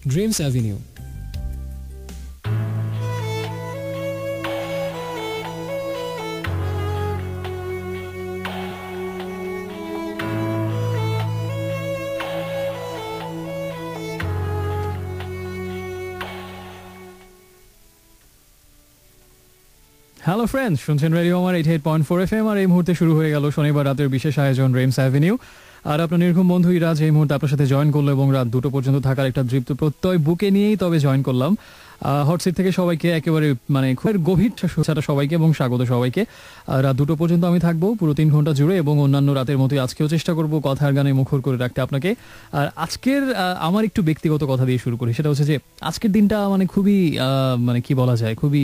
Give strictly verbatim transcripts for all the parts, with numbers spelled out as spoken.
Dreams Avenue. Hello friends, শুনছেন radio আমার eighty eight point four F M. আর এই মুহূর্তে শুরু হয়ে গেল শনিবার রাতের বিশেষ আয়োজন ড্রিমস অ্যাভিনিউ। আর আপনার নির্ঘুম বন্ধু ইরাজ এই মুহূর্তে আপনার সাথে জয়েন করলো এবং রাত দুটো পর্যন্ত থাকার একটা দৃপ্ত প্রত্যয় বুকে নিয়েই তবে জয়েন করলাম। হটসিট থেকে সবাইকে একেবারে মানে খুব গভীর শুভেচ্ছা সবাইকে এবং স্বাগত সবাইকে। রাত দুটো পর্যন্ত আমি থাকবো পুরো তিন ঘন্টা জুড়ে এবং অন্যান্য রাতের মতোই আজকেও চেষ্টা করবো কথার গানে মুখর করে রাখতে আপনাকে। আর আজকের আমার একটু ব্যক্তিগত কথা দিয়ে শুরু করি, সেটা হচ্ছে যে আজকের দিনটা মানে খুবই মানে কি বলা যায়, খুবই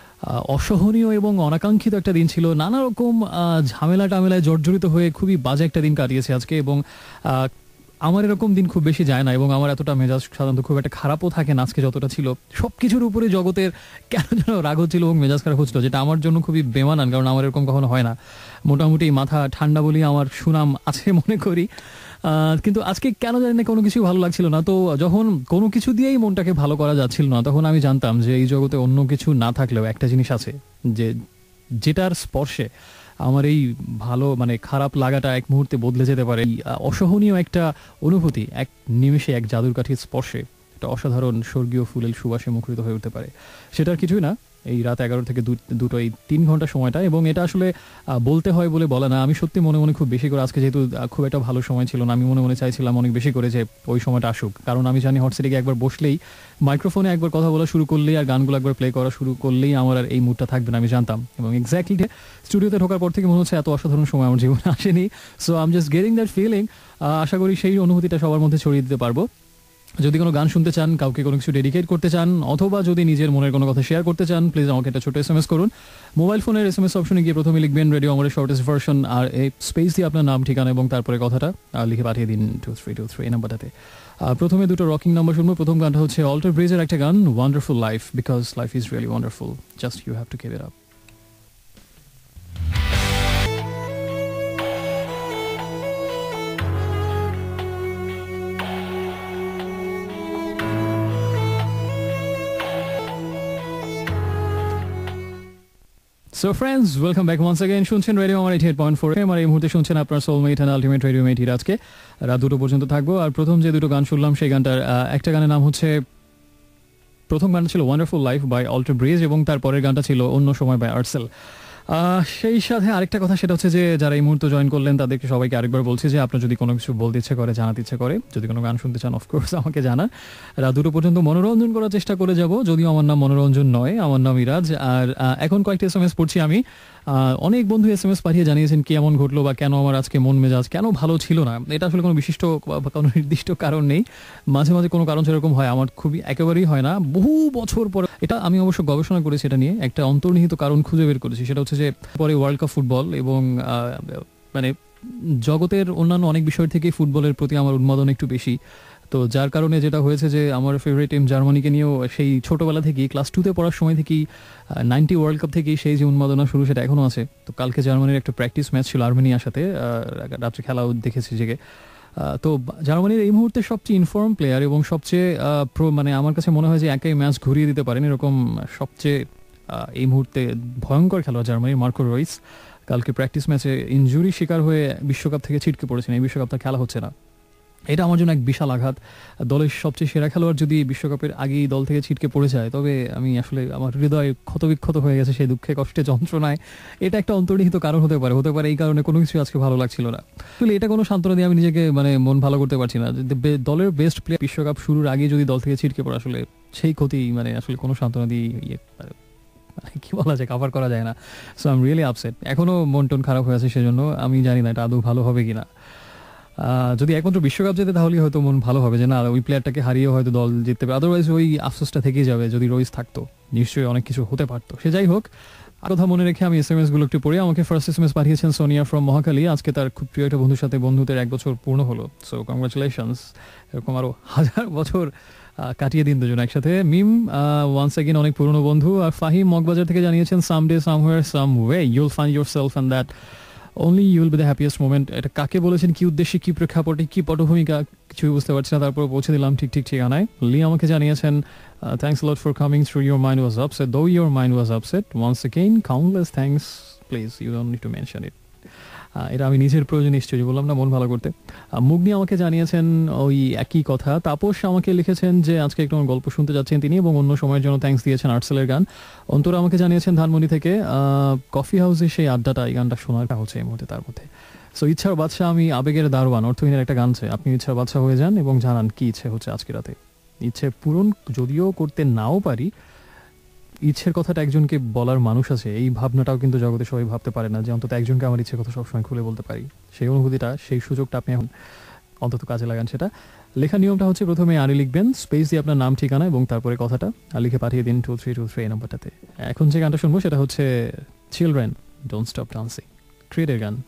অসহনীয় এবং অনাকাঙ্ক্ষিত একটা দিন ছিল। নানা রকম ঝামেলা টামেলায় জর্জরিত হয়ে খুবই বাজে একটা দিন কাটিয়েছে আজকে। এবং আমার এরকম দিন খুব বেশি যায় না এবং আমার এতটা মেজাজ সাধারণত খুব একটা খারাপও থাকে না আজকে যতটা ছিল। সব কিছুর উপরে জগতের কেন যেন রাগ হচ্ছিল এবং মেজাজ খারাপ হচ্ছিল, যেটা আমার জন্য খুবই বেমানান, কারণ আমার এরকম কখনো হয় না। মোটামুটি মাথা ঠান্ডা বলেই আমার সুনাম আছে মনে করি। কিন্তু আজকে কেন জানি না কোনো কিছু ভালো লাগছিল না। তো যখন কোনো কিছু দিয়েই মনটাকে ভালো করা যাচ্ছিল না, তখন আমি জানতাম যে এই জগতে অন্য কিছু না থাকলেও একটা জিনিস আছে যে যেটার স্পর্শে আমার এই ভালো মানে খারাপ লাগাটা এক মুহূর্তে বদলে যেতে পারে। অসহনীয় একটা অনুভূতি এক নিমেষে এক জাদুর কাঠির স্পর্শে একটা অসাধারণ স্বর্গীয় ফুলের সুবাসে মুখরিত হয়ে উঠতে পারে। সেটার কিছুই না এই রাত এগারো থেকে দুটো এই তিন ঘন্টা সময়টা। এবং এটা আসলে বলতে হয় বলে বলে না, আমি সত্যি মনে মনে খুব বেশি করে আজকে যেহেতু খুব একটা ভালো সময় ছিল না, আমি মনে মনে চাইছিলাম অনেক বেশি করে যে ওই সময়টা আসুক। কারণ আমি জানি হটসিটে একবার বসলেই, মাইক্রোফোনে একবার কথা বলা শুরু করলেই আর গানগুলো একবার প্লে করা শুরু করলেই আমার আর এই মুডটা থাকবে না, আমি জানতাম। এবং এক্স্যাক্টলি স্টুডিওতে ঢোকার পর থেকে মনে হচ্ছে এত অসাধারণ সময় আমার জীবনে আসেনি। So I am just getting that feeling. আশা করি সেই অনুভূতিটা সবার মধ্যে ছড়িয়ে দিতে পারবো। যদি কোনো গান শুনতে চান, কাউকে কোনো কিছু ডেডিকেট করতে চান, অথবা যদি নিজের মনের কোনো কথা শেয়ার করতে চান, প্লিজ আমাকে একটা ছোট এস এম এস করুন। মোবাইল ফোনের এস এম এস অপশনে গিয়ে প্রথমে লিখবেন রেডিও আমাদের শর্টেস্ট ভার্সন, আর এই স্পেস দিয়ে আপনার নাম, ঠিকানা এবং তারপরে কথাটা লিখে পাঠিয়ে দিন টু থ্রি টু থ্রি এই নাম্বারটাতে। প্রথমে দুটো রকিং নাম্বার শুনবো। প্রথম গানটা হচ্ছে অল্টার ব্রিজের একটা গান, wonderful life, because life is really wonderful, just you have to keep it up. So friends, welcome back once again. শুনছেন রেডিও আমার eighty eight point four M. আর এই মুহূর্তে শুনছেন আপনার soulmate and ultimate radio mate আজকে রাত দুটো পর্যন্ত থাকবো। আর প্রথম যে দুটো গান শুনলাম সেই গানটার একটা গানের নাম হচ্ছে, প্রথম গানটা ছিল wonderful life by Alter Bridge এবং তারপরের গানটা ছিল অন্য সময় বাই আর্টসেল। সেই সাথে আরেকটা কথা, সেটা হচ্ছে যে যারা এই মুহূর্তে জয়েন করলেন তাদেরকে সবাইকে আরেকবার বলছি যে আপনার যদি কোনো কিছু বলতে ইচ্ছে করে, জানাতে ইচ্ছে করে, যদি কোনো গান শুনতে চান, অফকোর্স আমাকে জানান। রাত দুটো পর্যন্ত মনোরঞ্জন করার চেষ্টা করে যাব, যদিও আমার নাম মনোরঞ্জন নয়, আমার নাম ইরাজ। আর এখন কয়েকটা এস এম এস পড়ছি আমি। অনেক বন্ধু এস এম এস পাঠিয়ে জানিয়েছেন কি এমন ঘটলো বা কেন আমার আজকে মন মেজাজ কেন ভালো ছিল না। এটা আসলে কোনো বিশিষ্ট বা কোনো নির্দিষ্ট কারণ নেই, মাঝে মাঝে কোনো কারণ সেরকম হয়, আমার খুবই একেবারেই হয় না। বহু বছর পরে এটা আমি অবশ্য গবেষণা করেছি, এটা নিয়ে একটা অন্তর্নিহিত কারণ খুঁজে বের করেছি। সেটা হচ্ছে যে পরে ওয়ার্ল্ড কাপ ফুটবল এবং মানে জগতের অন্যান্য অনেক বিষয় থেকে ফুটবলের প্রতি আমার উন্মাদন একটু বেশি। তো যার কারণে যেটা হয়েছে যে আমার ফেভারিট টিম জার্মানিকে নিয়েও সেই ছোটোবেলা থেকেই, ক্লাস টুতে পড়ার সময় থেকেই, নাইনটি ওয়ার্ল্ড কাপ থেকেই সেই যে উন্মাদনা শুরু, সেটা এখনও আছে। তো কালকে জার্মানির একটা প্র্যাকটিস ম্যাচ ছিল আর্মেনিয়ার সাথে, রাত্রে খেলাও দেখেছি জেগে। তো জার্মানির এই মুহূর্তে সবচেয়ে ইনফর্ম প্লেয়ার এবং সবচেয়ে মানে আমার কাছে মনে হয় যে একাই ম্যাচ ঘুরিয়ে দিতে পারেন এরকম সবচেয়ে এই মুহূর্তে ভয়ঙ্কর খেলোয়াড় জার্মানির মার্কো রয়েস কালকে প্র্যাকটিস ম্যাচে ইনজুরি শিকার হয়ে বিশ্বকাপ থেকে ছিটকে পড়েছেন। এই বিশ্বকাপটা খেলা হচ্ছে না, এটা আমার জন্য এক বিশাল আঘাত। দলের সবচেয়ে সেরা খেলোয়াড় যদি বিশ্বকাপের আগেই দল থেকে ছিটকে পড়ে যায়, তবে আমি আসলে আমার হৃদয় ক্ষতবিক্ষত হয়ে গেছে সেই দুঃখে, কষ্টে, যন্ত্রণায়। এটা একটা অন্তর্নিহিত কারণ হতে পারে হতে পারে এই কারণে কোনো কিছু আজকে ভালো লাগছিল না। আসলে এটা কোনো সান্ত্বনা দিয়ে আমি নিজেকে মানে মন ভালো করতে পারছি না। দলের বেস্ট প্লেয়ার বিশ্বকাপ শুরুর আগে যদি দল থেকে ছিটকে পড়ে, আসলে সেই ক্ষতি মানে আসলে কোনো সান্ত্বনা দিয়ে ইয়ে কি বলা যায়, কাভার করা যায় না। So I am really upset. এখনও মন টন খারাপ হয়ে আছে, সেজন্য আমি জানি না এটা আদৌ ভালো হবে কিনা। যদি একমাত্র বিশ্বকাপ যেতে তাহলে হয়তো মন ভালো হবে যে না ওই প্লেয়ারটাকে হারিয়ে হয়তো দল জিততে পারে, আদারওয়াইজ ওই আফসোসটা থেকেই যাবে। যদি রোহিত থাকতো নিশ্চয়ই অনেক কিছু হতে পারতো। সে যাই হোক, আর কথা মনে রেখে আমি এস এম এস গুলো একটু পড়ি। আমাকে ফার্স্ট এস এম এস পাঠিয়েছেন সোনিয়া ফ্রম মহাখালী। আজকে তার খুব প্রিয় একটা বন্ধুর সাথে বন্ধুদের এক বছর পূর্ণ হলো। সো কংগ্রাচুলেশনস, এরকম আরো হাজার বছর কাটিয়ে দিন দুজন একসাথে। মিম ওয়ান্স অ্যাগেন অনেক পুরনো বন্ধু। আর ফাহিম মগবাজার থেকে জানিয়েছেন someday somewhere someway you'll find yourself and that only you will be the happiest moment. এটা কাকে বলেছেন, কি উদ্দেশ্যে, কি প্রেক্ষাপটে, কি পটভূমিকা, কিছুই বুঝতে পারছি না, তারপর পৌঁছে দিলাম ঠিক ঠিক ঠিকানায়। লি আমাকে জানিয়েছেন thanks lot for coming through, your mind was upset though your mind was upset once again countless thanks, please you don't need to mention it. এটা আমি নিজের প্রয়োজন নিশ্চয়ই বললাম না, মন ভালো করতে। মুগ্নি আমাকে জানিয়েছেন ওই একই কথা। তাপস আমাকে লিখেছেন যে আজকে একটু আমার গল্প শুনতে যাচ্ছেন তিনি, এবং অন্য সময়ের জন্য থ্যাঙ্কস দিয়েছেন আর্টসেলের গান। অন্তরা আমাকে জানিয়েছেন ধানমন্ডি থেকে কফি হাউসে সেই আড্ডাটা, এই গানটা শোনাটা হচ্ছে এই মুহূর্তে তার মধ্যে। সো ইচ্ছার বাদশা আমি আবেগের দারোয়ান অর্থহীনের একটা গান, আপনি ইচ্ছার বাদশা হয়ে যান এবং জানান কি ইচ্ছে হচ্ছে আজকে রাতে। ইচ্ছে পূরণ যদিও করতে নাও পারি, ইচ্ছের কথাটা একজনকে বলার মানুষ আছে, এই ভাবনাটাও কিন্তু জগতে সবাই ভাবতে পারে না, যে অন্তত একজনকে আমার ইচ্ছের কথা সবসময় খুলে বলতে পারি। সেই অনুভূতিটা, সেই সুযোগটা আপনি এখন অন্তত কাজে লাগান। সেটা লেখার নিয়মটা হচ্ছে প্রথমে আরে লিখবেন, স্পেস দিয়ে আপনার নাম, ঠিকানা এবং তারপরে কথাটা লিখে পাঠিয়ে দিন টু থ্রি টু থ্রি এই নাম্বারটাতে। এখন যে গানটা শুনবো সেটা হচ্ছে চিলড্রেন ডোন্ট স্টপ ডান্সিং, ক্রিয়েটের গান।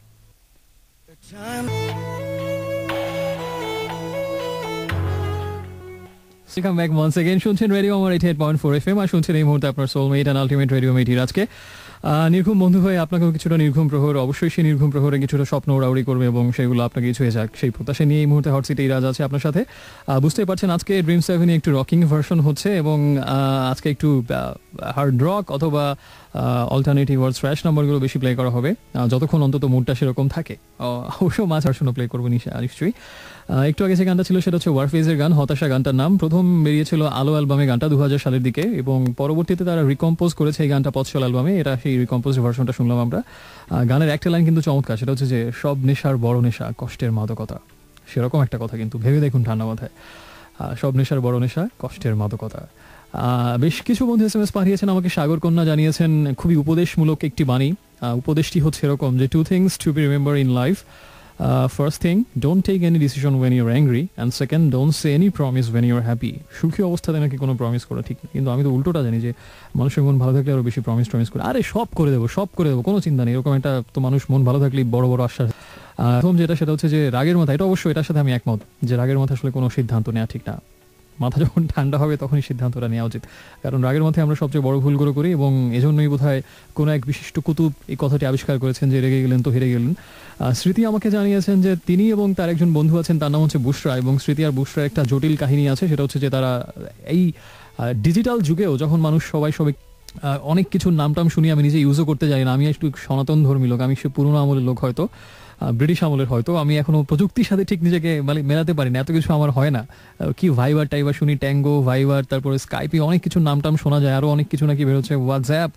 Welcome back once again. শুনছেন রেডিও আমার eighty eight point four FM, আর শুনছেন এই মুহূর্তে আপনার সোলমেট অ্যান্ড আলটিমেট রেডিও মেটির আজকে নির্ঘুম বন্ধু হয়ে আপনাকেও কিছুটা নির্ঘুম প্রহর, অবশ্যই সেই নির্ঘুম প্রহরে কিছুটা স্বপ্ন উড়াউড়ি করবে এবং সেগুলো আপনাকে ছুঁয়ে যাক, সেই প্রত্যাশা নিয়ে এই মুহূর্তে হট সিটে ইরাজ আছে আপনার সাথে। বুঝতেই পারছেন আজকে ড্রিম সেভেনে একটু রকিং ভার্সন হচ্ছে, এবং আজকে একটু হার্ড রক অথবা অল্টারনেটিভ ওয়ার্ড স্ট্র্যাশ নাম্বারগুলো বেশি প্লে করা হবে, যতক্ষণ অন্তত মুডটা সেরকম থাকে। অবশ্য মাছ ভার্সনও প্লে করবো নিশ্চয়ই। একটু আগে যে গানটা ছিল সেটা হচ্ছে ওয়ারফেজের গান হতাশা। গানটার নাম প্রথম বেরিয়েছিল আলো অ্যালবামে গানটা দু হাজার সালের দিকে, এবং পরবর্তীতে তারা রিকম্পোজ করেছে এই গানটা পথচল অ্যালবামে। এটা সেই রিকম্পোজ ভার্সনটা শুনলাম আমরা। গানের একটা লাইন কিন্তু চমৎকার, সেটা হচ্ছে যে সব নেশার বড় নেশা কষ্টের মাদকতা। সেরকম একটা কথা কিন্তু ভেবে দেখুন ঠান্ডা মাথায়, সব নেশার বড় নেশা কষ্টের মাদকতা। বেশ কিছু বন্ধু এস এম এস পাঠিয়েছেন আমাকে। সাগর কন্যা জানিয়েছেন খুবই উপদেশমূলক একটি বাণী। উপদেশটি হচ্ছে এরকম যে two things to be remember in life, first thing don't take any decision when you're angry, and second don't say any promise when you're happy. সুখী অবস্থাতে নাকি কোনো প্রমিস করা ঠিক না, কিন্তু আমি তো উল্টোটা জানি যে মানুষের মন ভালো থাকলে আরও বেশি প্রমিস টমিস করে, আরে সব করে দেবো সব করে দেবো কোনো চিন্তা নেই, এরকম একটা তো মানুষ মন ভালো থাকলেই বড় বড় আশ্বাস। প্রথম যেটা সেটা হচ্ছে যে রাগের মাথা, এটা অবশ্যই এটার সাথে আমি একমত যে রাগের মাথা আসলে কোনো সিদ্ধান্ত নেওয়া ঠিক না। মাথা যখন ঠান্ডা হবে তখনই সিদ্ধান্তটা নেওয়া উচিত, কারণ রাগের মাথায় আমরা সবচেয়ে বড় ভুলগুলো করি, এবং এজন্যই বোধহয় কোনো এক বিশিষ্ট কুতুব এই কথাটি আবিষ্কার করেছেন যে রেগে গেলেন তো হেরে গেলেন। স্মৃতি আমাকে জানিয়েছেন যে তিনি এবং তার একজন বন্ধু আছেন, তার নাম হচ্ছে বুশরা, এবং স্মৃতি আর বুশরার একটা জটিল কাহিনী আছে। সেটা হচ্ছে যে তারা এই ডিজিটাল যুগেও যখন মানুষ সবাই সবাই অনেক কিছুর নামটাম শুনি, আমি নিজে ইউজও করতে জানি না, আমি একটু সনাতন ধর্মী লোক, আমি সে পুরোনো আমলের লোক, হয়তো ব্রিটিশ আমলের, হয়তো আমি এখনো প্রযুক্তির সাথে ঠিক নিজেকে মানে মেলাতে পারি না, এত কিছু আমার হয় না। কি ভাইবার টাইবার শুনি, ট্যাঙ্গো, ভাইবার, তারপরে স্কাইপি, অনেক কিছুর নামটাম শোনা যায়, আরও অনেক কিছু নাকি বের হচ্ছে, হোয়াটসঅ্যাপ,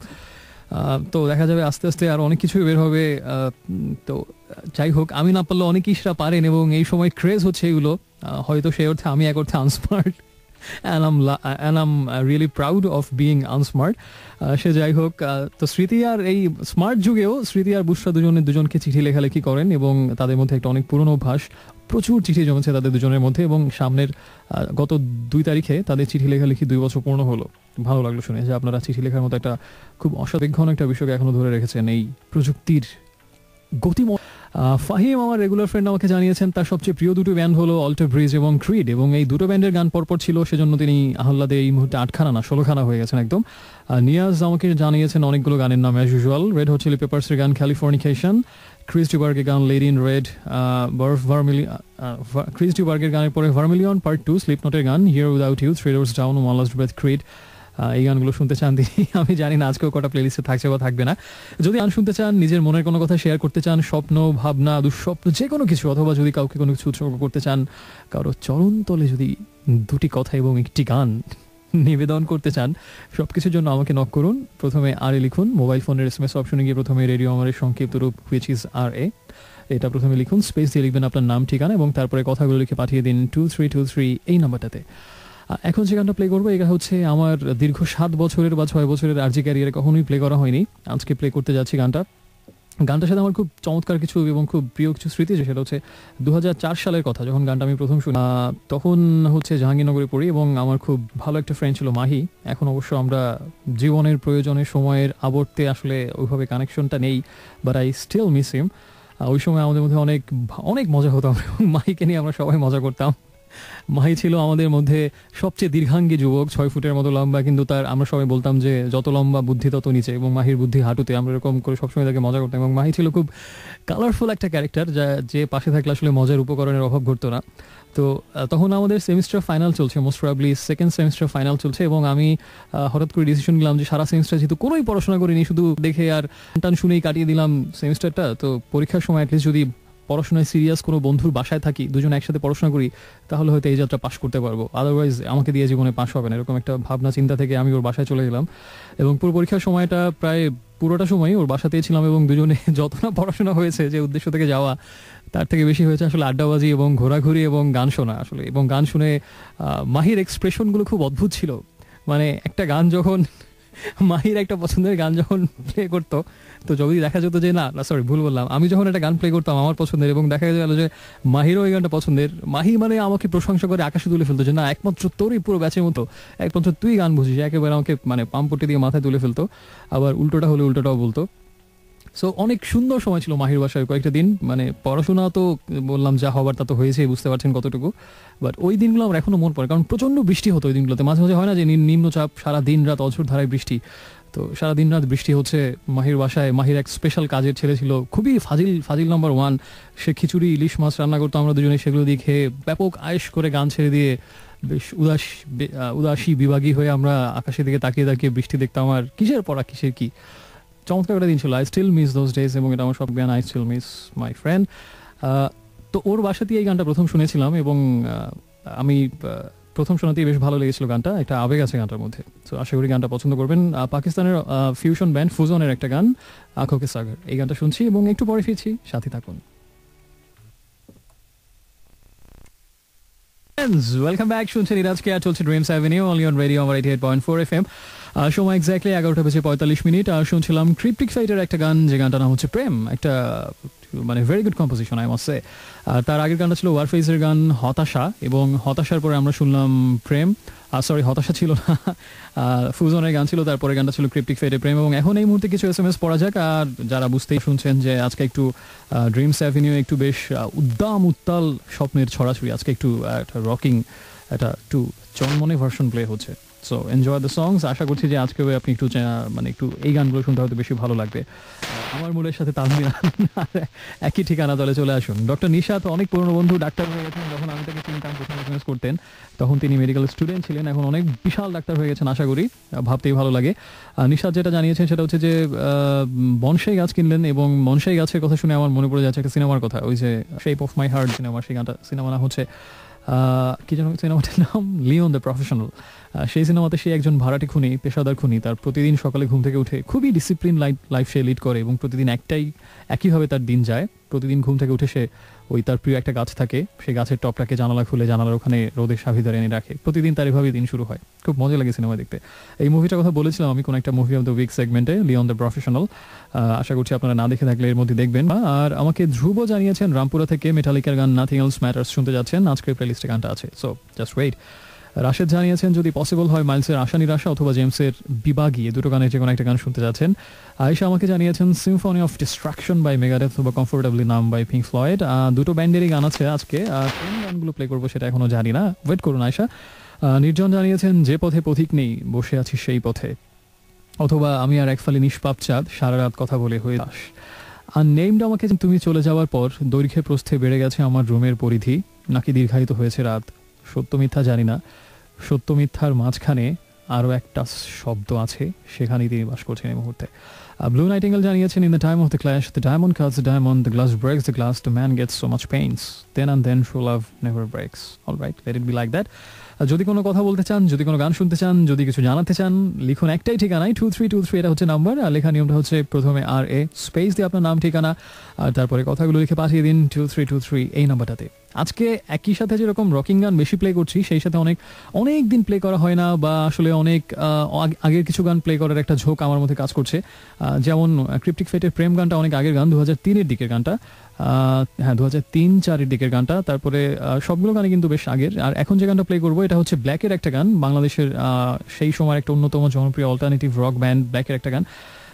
তো দেখা যাবে আস্তে আস্তে আরও অনেক কিছুই বের হবে। তো যাই হোক, আমি না পারলে অনেকেই সেটা পারেন, এবং এই সময় ক্রেজ হচ্ছে এগুলো, হয়তো সেই অর্থে আমি এক অর্থে unsmart, and I'm and I'm really proud of being unsmart. সে যাই হোক, তো স্মৃতি আর এই স্মার্ট যুগেও স্মৃতি আর বুশরা দুজনে দুজনকে চিঠি লেখালেখি করেন, এবং তাদের মধ্যে একটা অনেক পুরনো অভ্যাস, প্রচুর চিঠি জমেছে তাদের দুজনের মধ্যে, এবং সামনের গত দুই তারিখে তাদের চিঠি লেখালেখি দুই বছর পূর্ণ হলো। ভালো লাগলো শুনে যে আপনারা চিঠি লেখার মতো একটা খুব অসাধারণ একটা বিষয়কে এখনো ধরে রেখেছেন এই প্রযুক্তির গতিময়। ফাহিম আমার রেগুলার ফ্রেন্ড আমাকে জানিয়েছেন তার সবচেয়ে প্রিয় দুটো ব্যান্ড হলো অল্টার ব্রিজ এবং ক্রিড, এবং এই দুটো ব্যান্ডের গান পরপর ছিল, সেজন্য তিনি আহ্লাদে এই মুহূর্তে আটখানা না ষোলোখানা হয়ে গেছেন একদম। নিয়াজ আমাকে জানিয়েছেন অনেকগুলো গানের নাম as usual, red hot chili পেপারসের গান ক্যালিফোর্নিকেশন, ক্রিস ডিবার্গের গান লেডি ইন রেড, ভার্মিলি ক্রিস ডিবার্গের গানের পরে ভার্মিলিয়ন পার্ট টু, স্লিপনটের গান here without you, Three Doors Down, one last breath, Creed, এই গানগুলো শুনতে চান তিনি। আমি জানি না আজকেও কটা প্লেলিস্টে থাকছে বা থাকবে না। যদি গান শুনতে চান, নিজের মনের কোনো কথা শেয়ার করতে চান, স্বপ্ন ভাবনা দুঃস্বপ্ন যে কোনো কিছু, অথবা যদি কাউকে কোনো কিছু উৎসর্গ করতে চান, কারো চরণ তলে যদি দুটি কথা এবং একটি গান নিবেদন করতে চান, সব কিছুর জন্য আমাকে নক করুন। প্রথমে আর এ লিখুন, মোবাইল ফোনের এস এম এস অপশনে গিয়ে প্রথমে রেডিও আমারের সংক্ষিপ্ত রূপ হুইচ ইজ আর এ, এটা প্রথমে লিখুন, স্পেস দিয়ে লিখবেন আপনার নাম ঠিকানা, এবং তারপরে কথাগুলো লিখে পাঠিয়ে দিন টু থ্রি টু থ্রি এই নাম্বারটাতে। এখন যে গানটা প্লে করবো, এটা হচ্ছে আমার দীর্ঘ সাত বছরের বা ছয় বছরের আরজি ক্যারিয়ারে কখনোই প্লে করা হয়নি, আজকে প্লে করতে যাচ্ছি গানটা। গানটার সাথে আমার খুব চমৎকার কিছু এবং খুব প্রিয় কিছু স্মৃতি, সেটা হচ্ছে দু হাজার চার সালের কথা, যখন গানটা আমি প্রথম শুনি। তখন হচ্ছে জাহাঙ্গীরনগরে পড়ি, এবং আমার খুব ভালো একটা ফ্রেন্ড ছিল মাহি। এখন অবশ্য আমরা জীবনের প্রয়োজনে সময়ের আবর্তে আসলে ওইভাবে কানেকশনটা নেই, but I still miss him. ওই সময় আমাদের মধ্যে অনেক অনেক মজা হতো, মাহিকে নিয়ে আমরা সবাই মজা করতাম। মাহি ছিল আমাদের মধ্যে সবচেয়ে দীর্ঘাঙ্গী যুবক, ছয় ফুটের মতো লম্বা, কিন্তু তার আমরা সবাই বলতাম যে যত লম্বা বুদ্ধি তত নিচে, এবং মাহির বুদ্ধি হাঁটুতে, আমরা এরকম করে সবসময় তাকে মজা করতাম। এবং মাহি ছিল খুব কালারফুল একটা ক্যারেক্টার, যা যে পাশে থাকলে আসলে মজার উপকরণের অভাব ঘটতো না। তো তখন আমাদের সেমিস্টার ফাইনাল চলছে, most probably second semester final চলছে, এবং আমি হঠাৎ করে ডিসিশন নিলাম যে সারা সেমিস্টার যেহেতু কোনোই পড়াশোনা করিনি, শুধু দেখে আর টান শুনেই কাটিয়ে দিলাম সেমিস্টারটা, তো পরীক্ষার সময় অ্যাটলিস্ট যদি পড়াশোনায় সিরিয়াস কোনো বন্ধুর বাসায় থাকি, দুজন একসাথে পড়াশোনা করি, তাহলে হয়তো এই যাত্রা পাশ করতে পারবো, আদারওয়াইজ আমাকে দিয়ে জীবনে পাশ হবে না, এরকম একটা ভাবনা চিন্তা থেকে আমি ওর বাসায় চলে গেলাম। এবং পুরো পরীক্ষার সময়টা প্রায় পুরোটা সময় ওর বাসাতেই ছিলাম, এবং দুজনে যত না পড়াশোনা হয়েছে যে উদ্দেশ্য থেকে যাওয়া, তার থেকে বেশি হয়েছে আসলে আড্ডাবাজি এবং ঘোরাঘুরি এবং গান শোনা আসলে। এবং গান শুনে মাহির এক্সপ্রেশনগুলো খুব অদ্ভুত ছিল। মানে একটা গান যখন মাহির একটা পছন্দের গান যখন প্লে করতো, তো যদি দেখা যেত যে না না সরি ভুল বললাম, আমি যখন একটা গান প্লে করতাম আমার পছন্দের, এবং দেখা গেল যে মাহিরও ওই গানটা পছন্দের, মাহি মানে আমাকে প্রশংসা করে আকাশে তুলে ফেলতো যে না একমাত্র তোরই পুরো ব্যাচের মতো একমাত্র তুই গান বুঝিস, একেবারে আমাকে মানে পাম্পটি দিয়ে মাথায় তুলে ফেলতো। আবার উল্টোটা হলে উল্টোটাও বলতো। সো অনেক সুন্দর সময় ছিল মাহির বাসায় কয়েকটা দিন। মানে পড়াশোনা তো বললাম যা হবার তা তো হয়েছে, বুঝতে পারছেন কতটুকু, বাট ওই দিনগুলো আমার এখনো মনে পড়ে, কারণ প্রচণ্ড বৃষ্টি হতো ওই দিনগুলোতে। মাঝে মাঝে হয় না যে নিম্নচাপ, সারা দিন রাত অঝোর ধারায় বৃষ্টি, তো সারা দিন রাত বৃষ্টি হচ্ছে মাহির বাসায়। মাহির এক স্পেশাল কাজের ছেলে ছিল, খুবই ফাজিল ফাজিল নাম্বার ওয়ান, সে খিচুড়ি ইলিশ মাছ রান্না করতো, আমরা দুজনে সেগুলো দিয়ে খেয়ে ব্যাপক আয়েশ করে গান ছেড়ে দিয়ে বেশ উদাস উদাসী বিভাগী হয়ে আমরা আকাশের দিকে তাকিয়ে তাকিয়ে বৃষ্টি দেখতাম। আর কিসের পড়া কিসের কি চমৎকার একটা দিন ছিল। I still miss those days, এবং এটা আমার সব জ্ঞান, I still miss my friend. তো ওর বাসাতেই এই গানটা প্রথম শুনেছিলাম, এবং আমি প্রথম শোনাতেই বেশ ভালো লেগেছিল গানটা, একটা আবেগ আছে গানটার মধ্যে। তো আশা করি গানটা পছন্দ করবেন। পাকিস্তানের ফিউশন ব্যান্ড ফুজনের একটা গান আঁখো কে সাগর, এই গানটা শুনছি এবং একটু পরে ফিরছি, সাথে থাকুন। ওয়েলকাম ব্যাক, শুনছেন ইরাজকে, আর চলছে Dreams Avenue only on radio আমার eighty eight point four F M. সময় এক্স্যাক্টলি এগারোটা বেজে পঁয়তাল্লিশ মিনিট। আর শুনছিলাম ক্রিপ্টিক ফাইটের একটা গান, যে গানটার নাম হচ্ছে প্রেম, একটা মানে very good composition I must say. তার আগের গানটা ছিল ওয়ারফেজের গান হতাশা, এবং হতাশার পরে আমরা শুনলাম প্রেম, সরি হতাশা ছিল না, ফুজনের গান ছিল, তারপরে গানটা ছিল ক্রিপ্টিক ফাইটের প্রেম। এবং এখন এই মুহূর্তে কিছু এস এম এস পড়া যাক। আর যারা বুঝতেই শুনছেন যে আজকে একটু ড্রিমস অ্যাভিনিউ একটু বেশ উদ্দাম উত্তাল স্বপ্নের ছড়াছড়ি, আজকে একটু একটা রকিং, একটা একটু চনমনে ভার্সন প্লে হচ্ছে। So enjoy the songs. আশা করছি যে আজকে আপনি একটু মানে একটু এই গানগুলো শুনতে হয়তো বেশি ভালো লাগবে। আমার মূলের সাথে তাল মিলান, একই ঠিকানা দলে চলে আসুন। ডক্টর নিশাত অনেক পুরনো বন্ধু, ডাক্তার হয়ে গেছেন। যখন আমি তাকে চিনতাম, প্রথম এসএমএস করতেন, তখন তিনি মেডিকেল স্টুডেন্ট ছিলেন, এখন অনেক বিশাল ডাক্তার হয়ে গেছেন আশা করি, ভাবতেই ভালো লাগে। নিশাত যেটা জানিয়েছেন সেটা হচ্ছে যে বনসাই গাছ কিনলেন, এবং বনসাই গাছের কথা শুনে আমার মনে পড়ে যাচ্ছে একটা সিনেমার কথা, ওই যে শেপ অফ মাই হার্ট সিনেমা, সেই গানটা সিনেমা না হচ্ছে কি যেন সিনেমাটার নাম, লিওন দ্য প্রফেশনাল। সেই সিনেমাতে সে একজন ভাড়াটি খুনি, পেশাদার খুনি, তার প্রতিদিন সকালে ঘুম থেকে উঠে খুবই ডিসিপ্লিন লাইফ লাইফ সে লিড করে, এবং প্রতিদিন একটাই একইভাবে তার দিন যায়। প্রতিদিন ঘুম থেকে উঠে সে ওই তার প্রিয় একটা গাছ থাকে, সেই গাছের টপটাকে জানালা খুলে জানালার ওখানে রোদের সাভিদার এনে রাখে, প্রতিদিন তার এভাবেই দিন শুরু হয়। খুব মজা লাগে সিনেমা দেখতে। এই মুভিটার কথা বলেছিলাম আমি কোন একটা মুভি অফ দ্য উইক সেগমেন্টে, লিওন দ্য প্রফেশনাল। আশা করছি আপনারা না দেখে থাকলে এর মধ্যে দেখবেন। আর আমাকে ধ্রুব জানিয়েছেন রামপুরা থেকে মেটালিকার গান নাথিং এলস ম্যাটার্স শুনতে যাচ্ছেন, আজকের প্লেলিস্টে গানটা আছে, সো জাস্ট ওয়েট। রাশেদ জানিয়েছেন যদি পসিবল হয় মাইলসের আশা নিরাশা অথবা জেমসের বিবাগী, দুটো গানের যে কোনো একটা গান শুনতে যাচ্ছেন। আয়েশা আমাকে জানিয়েছেন symphony of destruction by Megadeth অথবা কমফোর্টেবলি নাম বাই পিঙ্ক ফ্লয়েড। দুটো ব্যান্ডেরই গান আছে আজকে, আর কোন গানগুলো প্লে করবো সেটা এখনো জানি না, ওয়েট করুন আয়েশা। নির্জন জানিয়েছেন যে পথে পথিক নেই বসে আছি সেই পথে, অথবা আমি আর এক ফালি নিষ্পাপ চাঁদ সারা রাত কথা বলে হয়ে দাস। আর নেমটা আমাকে তুমি চলে যাওয়ার পর দৈর্ঘ্যে প্রস্থে বেড়ে গেছে আমার রুমের পরিধি, নাকি দীর্ঘায়িত হয়েছে রাত, সত্য মিথ্যা জানি না, সত্য মিথ্যার মাঝখানে আরও একটা শব্দ আছে, সেখানেই তিনি বাস করছেন এই মুহূর্তে। ব্লু নাইটিঙ্গেল জানিয়েছেন in the time of the clash the diamond cuts the diamond, the glass breaks the glass, the man gets so much pains, then and then true love never breaks. Alright, let it be like that. যদি কোনো কথা বলতে চান, যদি কোনো গান শুনতে চান, যদি কিছু জানাতে চান, লিখুন একটাই ঠিকানায় টু থ্রি টু থ্রি, এটা হচ্ছে নাম্বার। আর লেখা নিয়মটা হচ্ছে প্রথমে আর এ স্পেস দিয়ে আপনার নাম ঠিকানা, আর তারপরে কথাগুলো লিখে পাঠিয়ে দিন টু থ্রি টু থ্রি এই নাম্বারটাতে। আজকে একই সাথে যেরকম রকিং গান বেশি প্লে করছি, সেই সাথে অনেক অনেক দিন প্লে করা হয় না, বা আসলে অনেক আগের কিছু গান প্লে করার একটা ঝোঁক আমার মধ্যে কাজ করছে। যেমন ক্রিপ্টিক ফাইটের প্রেম গানটা অনেক আগের গান, দু হাজার তিনের দিকের গানটা, হ্যাঁ দু হাজার তিন চারের দিকের গানটা, তারপরে সবগুলো গানে কিন্তু বেশ আগের। আর এখন যে গানটা প্লে করবো এটা হচ্ছে ব্ল্যাকের একটা গান, বাংলাদেশের সেই সময় একটা অন্যতম জনপ্রিয় অল্টারনেটিভ রক ব্যান্ড ব্ল্যাকের একটা গান।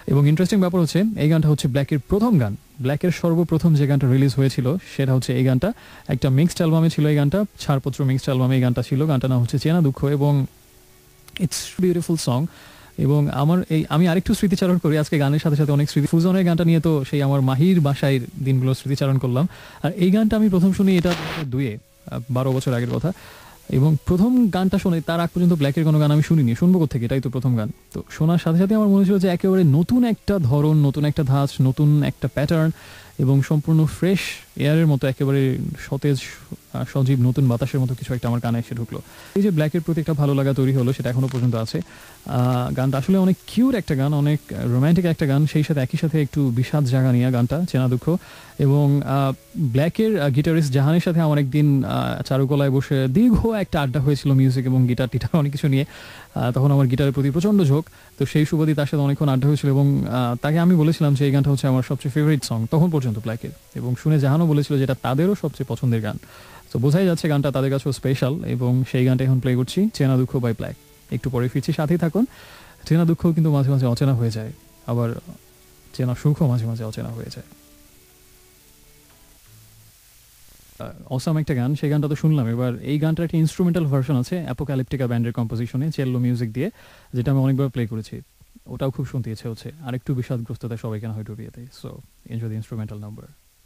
এবং ইন্টারেস্টিং ব্যাপার হচ্ছে এই গানটা হচ্ছে ব্ল্যাকের প্রথম গান। ব্ল্যাকের সর্বপ্রথম যে গানটা রিলিজ হয়েছিল সেটা হচ্ছে এই গানটা। একটা মিক্সড অ্যালবামে ছিল এই গানটা, ছাড়পত্র মিক্সড অ্যালবামে এই গানটা ছিল। গানটা নাম হচ্ছে চেনা দুঃখ এবং ইটস বিউটিফুল সং। এবং আমার এই আমি আরেকটু স্মৃতিচারণ করি আজকে গানের সাথে সাথে অনেক স্মৃতি ফুজনের গানটা নিয়ে, তো সেই আমার মাহির বাসায় দিনগুলো স্মৃতিচারণ করলাম। আর এই গানটা আমি প্রথম শুনি এটা দুয়ে বারো বছর আগের কথা, এবং প্রথম গানটা শুনে তার আগ পর্যন্ত ব্ল্যাকের কোনো গান আমি শুনিনি, শুনবো কোথেকে, এটাই তো প্রথম গান। তো শোনার সাথে সাথে আমার মনে হচ্ছিল যে একেবারে নতুন একটা ধরন, নতুন একটা ধাঁচ, নতুন একটা প্যাটার্ন এবং সম্পূর্ণ ফ্রেশ এয়ারের মতো একেবারে সতেজ সজীব নতুন বাতাসের মতো কিছু একটা আমার কানে এসে ঢুকলো। এই যে ব্ল্যাকের প্রতি একটা ভালো লাগা তৈরি হলো সেটা এখনো পর্যন্ত আছে। গানটা আসলে অনেক কিউট একটা গান, অনেক রোম্যান্টিক একটা গান, সেই সাথে একই সাথে একটু বিষাদ জাগা নিয়ে গানটা চেনা দুঃখ। এবং ব্ল্যাকের গিটারিস্ট জাহানের সাথে আমার একদিন চারুকলায় বসে দীর্ঘ একটা আড্ডা হয়েছিল মিউজিক এবং গিটার টিটার অনেক কিছু নিয়ে। তখন আমার গিটারের প্রতি প্রচণ্ড ঝোঁক, তো সেই সুবাদে তার সাথে অনেকক্ষণ আড্ডা হয়েছিল এবং তাকে আমি বলেছিলাম যে এই গানটা হচ্ছে আমার সবচেয়ে ফেভারিট সং তখন পর্যন্ত ব্ল্যাকের, এবং শুনে জাহানও বলেছিল যে এটা তাদেরও সবচেয়ে পছন্দের গান। তো বোঝাই যাচ্ছে গানটা তাদের কাছেও স্পেশাল, এবং সেই গানটা এখন প্লে করছি, চেনা দুঃখ বাই ব্ল্যাক। একটু পরে ফিরছি, সাথেই থাকুন। চেনা দুঃখ কিন্তু মাঝে মাঝে অচেনা হয়ে যায়, আবার চেনা সুখও মাঝে মাঝে অচেনা হয়ে যায়। অসাম একটা গান, সেই গানটা তো শুনলাম। এবার এই গানটার একটা ইনস্ট্রুমেন্টাল ভার্সন আছে অ্যাপোক্যালিপটিকা ব্যান্ডের কম্পোজিশনে, চেল্লো মিউজিক দিয়ে, যেটা আমি অনেকবার প্লে করেছি। ওটাও খুব শুনতে ইচ্ছে হচ্ছে, আর একটু বিষাদগ্রস্ততা সবাই কেন হয়তো বিয়েতে। So enjoy the instrumental number.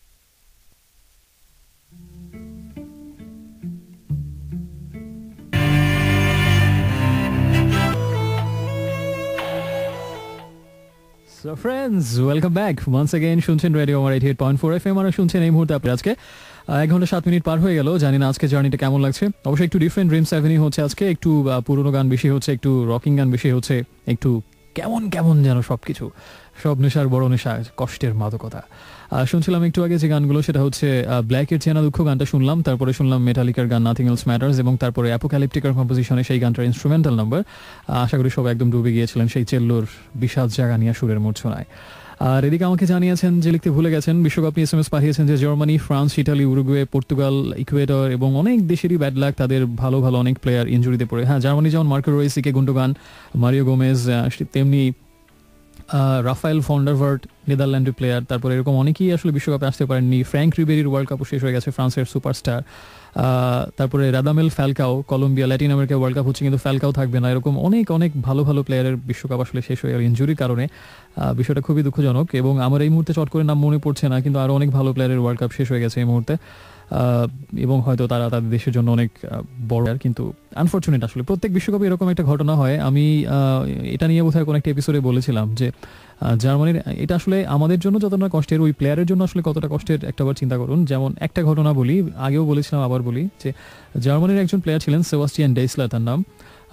So friends, welcome back once again. শুনছেন রেডিও আমার eighty eight point four F M, আর শুনছেন এই মুহূর্তে আপনি আজকে এক ঘন্টা সাত মিনিট পার হয়ে গেল। জানি না আজকে জার্নিটা কেমন লাগছে। অবশ্যই একটু ডিফারেন্ট ড্রিমস অ্যাভিনিউ হচ্ছে আজকে, একটু পুরোনো গান বেশি হচ্ছে, একটু রকিং গান বেশি হচ্ছে, একটু কেমন কেমন যেন সবকিছু, সব নেশার বড় নেশা, কষ্টের মাদকতা। শুনছিলাম একটু আগে যে গানগুলো, সেটা হচ্ছে ব্ল্যাকের চেনা দুঃখ গানটা শুনলাম, তারপরে শুনলাম মেটালিকার গান নাথিং এলস ম্যাটার্স, এবং তারপরে অ্যাপোক্যালিপটিকার কম্পোজিশনে সেই গানটার ইনস্ট্রুমেন্টাল নাম্বার। আশা করি সব একদম ডুবে গিয়েছিলেন সেই চেল্লোর বিষাদ জাগা নিয়ে সুরের মূর্ছনায়। আর এদিকে আমাকে জানিয়েছেন যে লিখতে ভুলে গেছেন, বিশ্বকাপ নিয়ে এস এম এস পাঠিয়েছেন যে Germany, France, Italy, Uruguay, Portugal, Ecuador এবং অনেক দেশেরই ব্যাড লাক, তাদের ভালো ভালো অনেক প্লেয়ার ইনজুরিতে পড়ে। হ্যাঁ, জার্মানি যেমন Marco Reus, Ilkay Gundogan, Mario Gomez, তেমনি রাফায়েল ফন্ডারভার্ট নেদারল্যান্ডের প্লেয়ার, তারপরে এরকম অনেকেই আসলে বিশ্বকাপে আসতে পারেননি। ফ্র্যাঙ্ক রিবেরির ওয়ার্ল্ড কাপও শেষ হয়ে গেছে, ফ্রান্সের সুপারস্টার। তারপরে Radamel Falcao, Colombia, Latin America world cup হচ্ছে কিন্তু ফ্যালকাও থাকবে না। এরকম অনেক অনেক ভালো ভালো প্লেয়ারের বিশ্বকাপ আসলে শেষ হয়ে গেল ইনজুরির কারণে। বিষয়টা খুবই দুঃখজনক, এবং আমার এই মুহূর্তে চট করে নাম মনে পড়ছে না, কিন্তু আরও অনেক ভালো প্লেয়ারের ওয়ার্ল্ড কাপ শেষ হয়ে গেছে এই মুহূর্তে, এবং হয়তো তারা তাদের দেশের জন্য অনেক বড়। কিন্তু আনফর্চুনেট আসলে প্রত্যেক বিশ্বকাপে এরকম একটা ঘটনা হয়। আমি এটা নিয়ে বোধহয় কোনো একটা এপিসোডে বলেছিলাম যে জার্মানির এটা আসলে আমাদের জন্য যতটা কষ্টের, ওই প্লেয়ারের জন্য আসলে কতটা কষ্টের একটাবার চিন্তা করুন। যেমন একটা ঘটনা বলি, আগেও বলেছিলাম আবার বলি, যে জার্মানির একজন প্লেয়ার ছিলেন সেবাস্টিয়ান ডেইসলার, তার নাম,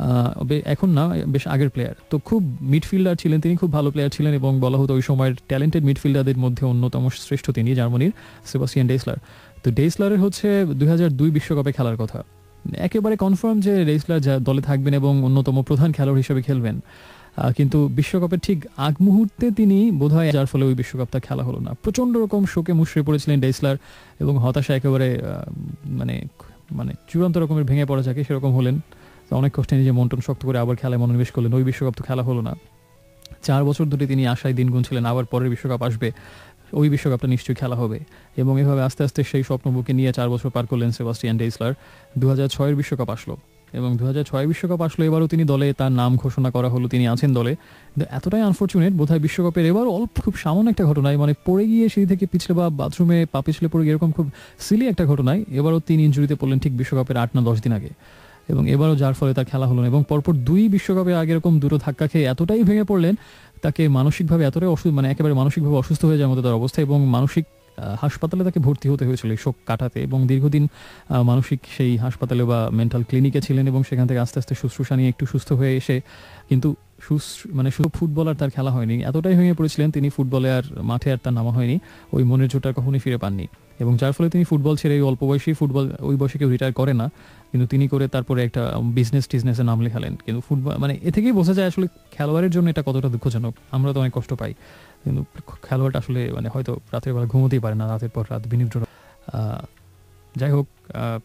এখন না বেশ আগের প্লেয়ার। তো খুব মিডফিল্ডার ছিলেন তিনি, খুব ভালো প্লেয়ার ছিলেন, এবং বলা হতো ওই সময়ের ট্যালেন্টেড মিডফিল্ডারদের মধ্যে অন্যতম শ্রেষ্ঠ তিনি, জার্মানির সেবাস্টিয়ান ডেইসলার। তো ডেইসলারের হচ্ছে দুই হাজার দুই বিশ্বকাপে খেলার কথা, একেবারে কনফার্ম যে ডেইসলার যা দলে থাকবেন এবং অন্যতম প্রধান খেলোয়াড় হিসেবে খেলবেন, কিন্তু বিশ্বকাপের ঠিক আগ মুহূর্তে তিনি বোধহয়, যার ফলে ওই বিশ্বকাপটা খেলা হলো না। প্রচণ্ড রকম শোকে মুশড়ে পড়েছিলেন ডেইসলার, এবং হতাশা একেবারে মানে মানে চূড়ান্ত রকমের ভেঙে পড়া যাকে সেরকম হলেন। তো অনেক কষ্টে নিজে মন্টন শক্ত করে আবার খেলায় মনোনিবেশ করলেন। ওই বিশ্বকাপ তো খেলা হলো না। চার বছর ধরে তিনি আশায় দিন গুনছিলেন আবার পরের বিশ্বকাপ আসবে, ওই বিশ্বকাপটা নিশ্চয়ই খেলা হবে, এবং এভাবে আস্তে আস্তে সেই স্বপ্ন বুকে নিয়ে চার বছর পার করলেন সেবাস্টিয়ান ডেইসলার। দু হাজার ছয়ের বিশ্বকাপ আসলো, এবং দু হাজার ছয় বিশ্বকাপ আসলো, এবারও তিনি দলে, তার নাম ঘোষণা করা হলো, তিনি আছেন দলে। কিন্তু এতটাই আনফর্চুনেট বোধহয় বিশ্বকাপের এবার অল্প খুব সামান্য একটা ঘটনায়, মানে পড়ে গিয়ে সিঁড়ি থেকে পিছলে বা বাথরুমে পা পিছলে পড়ে গিয়ে এরকম খুব সিলি একটা ঘটনায় এবারও তিনি ইনজুরিতে পড়লেন ঠিক বিশ্বকাপের আট না দশ দিন আগে, এবং এবারও যার ফলে তার খেলা হলো না। এবং পরপর দুই বিশ্বকাপে আগে এরকম দুটো ধাক্কা খেয়ে এতটাই ভেঙে পড়লেন, তাকে মানসিকভাবে এতটাই অসুস্থ, মানে একেবারে মানসিকভাবে অসুস্থ হয়ে যাওয়ার মতো তার অবস্থা, এবং মানসিক হাসপাতালে তাকে ভর্তি হতে হয়েছিল এই শোক কাটাতে, এবং দীর্ঘদিন মানসিক সেই হাসপাতালে বা মেন্টাল ক্লিনিকে ছিলেন, এবং সেখান থেকে আস্তে আস্তে শুশ্রূষা নিয়ে একটু সুস্থ হয়ে এসে, কিন্তু মানে শুধু ফুটবলার তার খেলা হয়নি, এতটাই ভেঙে পড়েছিলেন তিনি, ফুটবলে আর মাঠে আর তার নামা হয়নি, ওই মনের জোরটা কখনোই ফিরে পাননি, এবং যার ফলে তিনি ফুটবল ছেড়ে এই অল্প বয়সী, ফুটবল ওই বয়সে কেউ রিটায়ার করে না, কিন্তু তিনি করে তারপরে একটা বিজনেস টিজনেসে নাম লেখালেন। কিন্তু ফুটবল মানে এ থেকেই বোঝা যায় আসলে খেলোয়াড়ের জন্য এটা কতটা দুঃখজনক। আমরা তো অনেক কষ্ট পাই, কিন্তু খেলোয়াড় আসলে মানে হয়তো রাতের বেলা ঘুমোতেই পারে না, রাতের পর রাত বিনিদ্র। যাই হোক,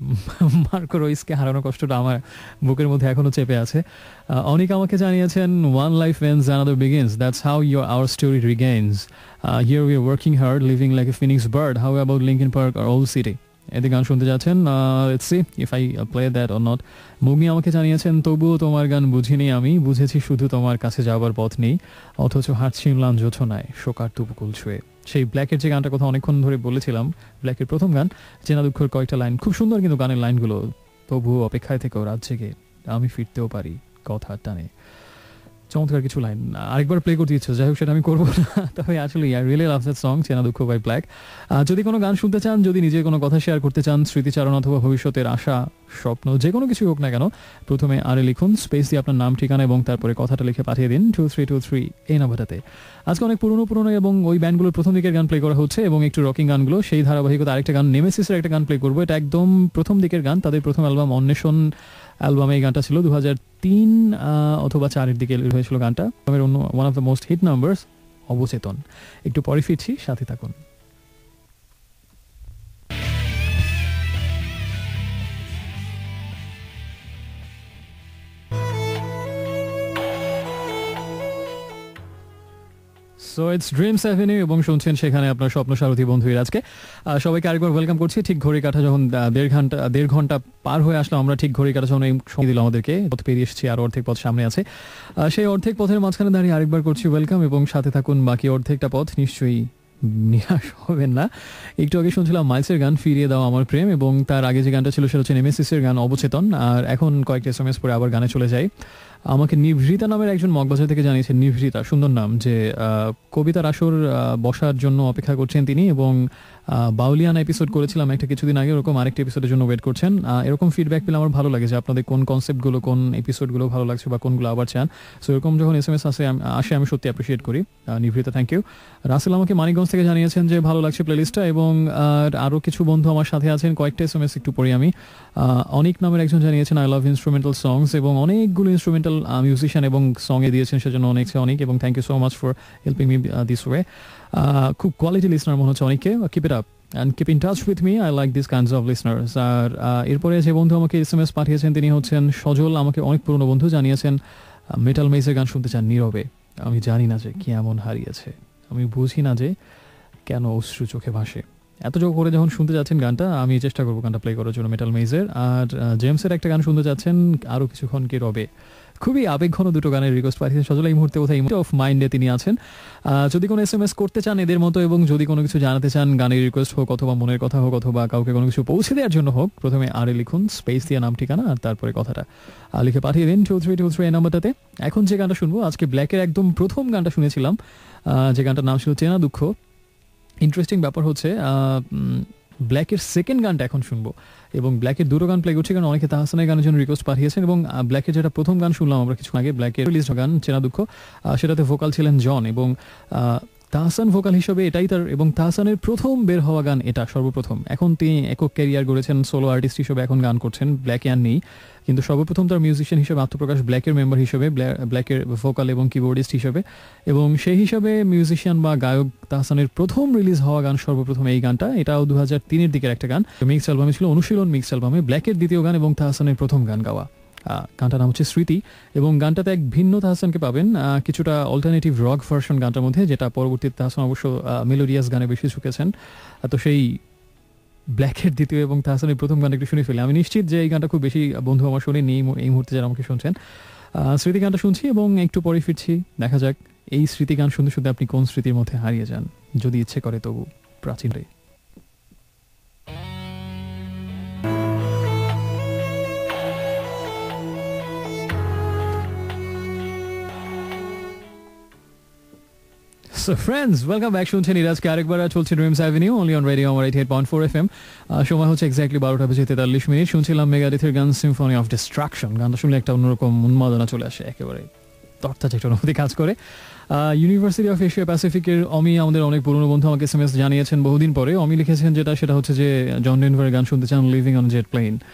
মার্কো রইসকে হারানোর কষ্টটা আমার বুকের মধ্যে এখনো চেপে আছে। অনেক আমাকে জানিয়েছেন one life ends another begins, that's how your our story regains, here we are working hard living like a phoenix bird, how about Linkin Park আর ওল্ড সিটি। এতে গান শুনতে যাচ্ছেন, let's see if I play that or not. Mugni আমাকে জানিয়েছেন তবুও তোমার গান বুঝিনি আমি, বুঝেছি শুধু তোমার কাছে যাওয়ার পথ নেই, অথচ হাঁটছি ম্লান জোছনায় শোকার তুপুকুল ছুঁয়ে। সেই ব্ল্যাকের যে গানটার কথা অনেকক্ষণ ধরে বলেছিলাম, ব্ল্যাকের প্রথম গান চেনা দুঃখের কয়েকটা লাইন, খুব সুন্দর কিন্তু গানের লাইনগুলো। তবুও অপেক্ষায় থেকেও রাত জেগে আমি ফিরতেও পারি কথার টানে। চমৎকার কিছু লাইন, আরেকবার প্লে করতে ইচ্ছে, যাই হোক সেটা আমি করবো না। তবে আসলে I really love that song, চেনা দুঃখ বাই ব্ল্যাক। যদি কোনো গান শুনতে চান, যদি নিজের কোনো কথা শেয়ার করতে চান, স্মৃতিচারণ অথবা ভবিষ্যতের আশা স্বপ্ন যে কোনো কিছু হোক না কেন, প্রথমে আরে লিখুন, স্পেস দিয়ে আপনার নাম ঠিকানা এবং তারপরে কথাটা লিখে পাঠিয়ে দিন টু থ্রি টু থ্রি এই নাম্বারটাতে। আজকে অনেক পুরনো পুরনো এবং ওই ব্যান্ডগুলোর প্রথম দিকের গান প্লে করা হচ্ছে এবং একটু রকিং গানগুলো, সেই ধারাবাহিকতা আরেকটা গান নেমেসিসের একটা গান প্লে করবো। এটা একদম প্রথম দিকের গান, তাদের প্রথম অ্যালবাম অন্বেষণ অ্যালবামে এই গানটা ছিল, দু হাজার তিন অথবা চারের দিকে হয়েছিল গানটা। অন্য one of the most hit numbers অবচেতন। একটু পরে ফিরছি, সাথে থাকুন। সো ইটস ড্রিমস অ্যাভিনিউ এবং শুনছেন সেখানে আপনার স্বপ্ন সারথী বন্ধু আজকে। সবাইকে আরেকবার ওয়েলকাম করছি। ঠিক ঘড়ি কাটা যখন দেড় ঘন্টা দেড় ঘন্টা পার হয়ে আসলো, আমরা ঠিক ঘড়ি কাটা যখন এই সময় দিল আমাদেরকে, পথ পেরিয়ে এসেছি, আর অর্ধেক পথ সামনে আছে। সেই অর্ধেক পথের মাঝখানে দাঁড়িয়ে আরেকবার করছি ওয়েলকাম এবং সাথে থাকুন। বাকি অর্ধেকটা পথ নিশ্চয়ই নিরাশ হবেন না। একটু আগে শুনছিলাম মাইলসের গান ফিরিয়ে দাও আমার প্রেম, এবং তার আগে যে গানটা ছিল সেটা হচ্ছে নেমেসিসের গান অবচেতন। আর এখন কয়েকটা এস এম এস পরে আবার গানে চলে যাই। আমাকে নিভৃতা নামের একজন মগবাজার থেকে জানিয়েছেন, নিভৃতা সুন্দর নাম, যে কবিতার আসর বসার জন্য অপেক্ষা করছেন তিনি, এবং বাউলিয়ান এপিসোড করেছিলাম একটা কিছুদিন আগে, ওরকম আরেকটা এপিসোডের জন্য ওয়েট করছেন। এরকম ফিডব্যাক পেলে আমার ভালো লাগে যে আপনাদের কোন কনসেপ্টগুলো, কোন এপিসোডগুলো ভালো লাগছে বা কোনগুলো আবার চান। সো এরকম যখন এস এম এস আসে আসে আমি সত্যি অ্যাপ্রিসিয়েট করি। নিভৃতা থ্যাংক ইউ। রাসেল আমাকে মানিকগঞ্জ থেকে জানিয়েছেন যে ভালো লাগছে প্লেলিস্টটা, এবং আরও কিছু বন্ধু আমার সাথে আছেন। কয়েকটা এস এম এস একটু পড়ি আমি। অনেক নামের একজন জানিয়েছেন আই লাভ ইনস্ট্রুমেন্টাল সংস, এবং অনেকগুলো ইনস্ট্রুমেন্টাল মিউজিশিয়ান এবং সঙ্গে দিয়েছেন, সেজন্য অনেক অনেক এবং thank you so much for helping me this way. খুব কোয়ালিটি লিসনার মনে হচ্ছে অনেকে। Keep it up and keep in touch with me, I like this kinds of listeners. আর এরপরে যে বন্ধু আমাকে এস এম এস পাঠিয়েছেন তিনি হচ্ছেন সজল, আমাকে অনেক পুরনো বন্ধু, জানিয়েছেন মেটাল মেজের গান শুনতে চান নীরবে। আমি জানি না যে কি এমন হারিয়েছে, আমি বুঝি না যে কেন অশ্রু চোখে ভাসে। এত যোগ করে যখন শুনতে যাচ্ছেন গানটা, আমি চেষ্টা করবো গানটা প্লে করার জন্য মেটাল মেজের। আর জেমসের একটা গান শুনতে যাচ্ছেন, আরও কিছুক্ষণ কি রবে। খুবই আবেগঘন দুটো গানের রিকোয়েস্ট পাঠিয়েছেন সজল। এই মুহূর্তে কোথায় অফ মাইন্ডে তিনি আছেন। যদি কোনো এস এম এস করতে চান এদের মতো, এবং যদি কোনো কিছু জানাতে চান, গানের রিকোয়েস্ট হোক অথবা মনের কথা হোক অথবা কাউকে কোনো কিছু পৌঁছে দেওয়ার জন্য হোক, প্রথমে আরে লিখুন, স্পেস দিয়ে নাম ঠিকানা আর তারপরে কথাটা লিখে পাঠিয়ে দিন টু থ্রি টু থ্রি এই নাম্বারটাতে। এখন যে গানটা শুনবো, আজকে ব্ল্যাকের একদম প্রথম গানটা শুনেছিলাম, যে গানটার নাম ছিল চেনা দুঃখ। ইন্টারেস্টিং ব্যাপার হচ্ছে ব্ল্যাকের সেকেন্ড গানটা এখন শুনবো, এবং ব্ল্যাকের দুটো গান প্লে করছি কারণ অনেকে তাহসানের গানের জন্য রিকোয়েস্ট পাঠিয়েছেন। এবং ব্ল্যাকের যেটা প্রথম গান শুনলাম আমরা কিছু আগে, ব্ল্যাকের রিলিজ গান চেনা দুঃখ, সেটাতে ভোকাল ছিলেন জন, এবং তাহসান ভোকাল হিসেবে এটাই তার, এবং তাহসানের প্রথম বের হওয়া গান এটা সর্বপ্রথম। এখন তিনি একক ক্যারিয়ার গড়েছেন, সোলো আর্টিস্ট হিসেবে এখন গান করছেন, ব্ল্যাকে আর নেই, কিন্তু সর্বপ্রথম তার মিউজিশিয়ান হিসেবে আত্মপ্রকাশ ব্ল্যাকের মেম্বার হিসেবে, ব্ল্যাকের ভোকাল এবং কিবোর্ডিস্ট হিসেবে, এবং সেই হিসাবে মিউজিশিয়ান বা গায়ক তাহসানের প্রথম রিলিজ হওয়া গান সর্বপ্রথম এই গানটা। এটাও দু হাজার তিনের দিকের একটা গান, মিক্স অ্যালবামে ছিল, অনুশীলন মিক্স অ্যালবামে, ব্ল্যাকের দ্বিতীয় গান এবং তাহসানের প্রথম গান গাওয়া। গানটার নাম হচ্ছে স্মৃতি, এবং গানটাতে এক ভিন্ন তাহসানকে পাবেন, কিছুটা অল্টারনেটিভ রক ভার্সন গানটার মধ্যে, যেটা পরবর্তীতে তাহসান অবশ্য মেলোডিয়াস গানে বেশি ঝুঁকেছেন। তো সেই ব্ল্যাকের দ্বিতীয় এবং তাহসানের প্রথম গান একটু শুনে ফেলি। আমি নিশ্চিত যে এই গানটা খুব বেশি বন্ধু আমার শুনেনি এই মুহূর্তে যারা আমাকে শুনছেন। স্মৃতি গানটা শুনছি এবং একটু পরে ফিরছি। দেখা যাক এই স্মৃতি গান শুনতে শুনতে আপনি কোন স্মৃতির মধ্যে হারিয়ে যান, যদি ইচ্ছে করে তবু প্রাচীন রে। So friends, welcome back. শুনছেন ইরাজকে আরেকবার, চলছে Dreams Avenue only on radio আমার eighty eight point four F M. সময় হচ্ছে এক্স্যাক্টলি বারোটা বেজে তেতাল্লিশ মিনিট। শুনছিলাম মেগাডিথের গান সিম্ফনি অফ ডিস্ট্রাকশন। গানটা শুনলে একটা অন্যরকম উন্মাদনা চলে আসে, একেবারে তরতাজা একটা অনুভূতি কাজ করে। ইউনিভার্সিটি অফ এশিয়া প্যাসিফিকের অমি আমাদের অনেক পুরনো বন্ধু আমাকে এস এম এস জানিয়েছেন বহুদিন পরে। অমি লিখেছেন যেটা সেটা হচ্ছে যে জন ডেনভারের গান শুনতে চান, লিভিং অন জেট প্লেন।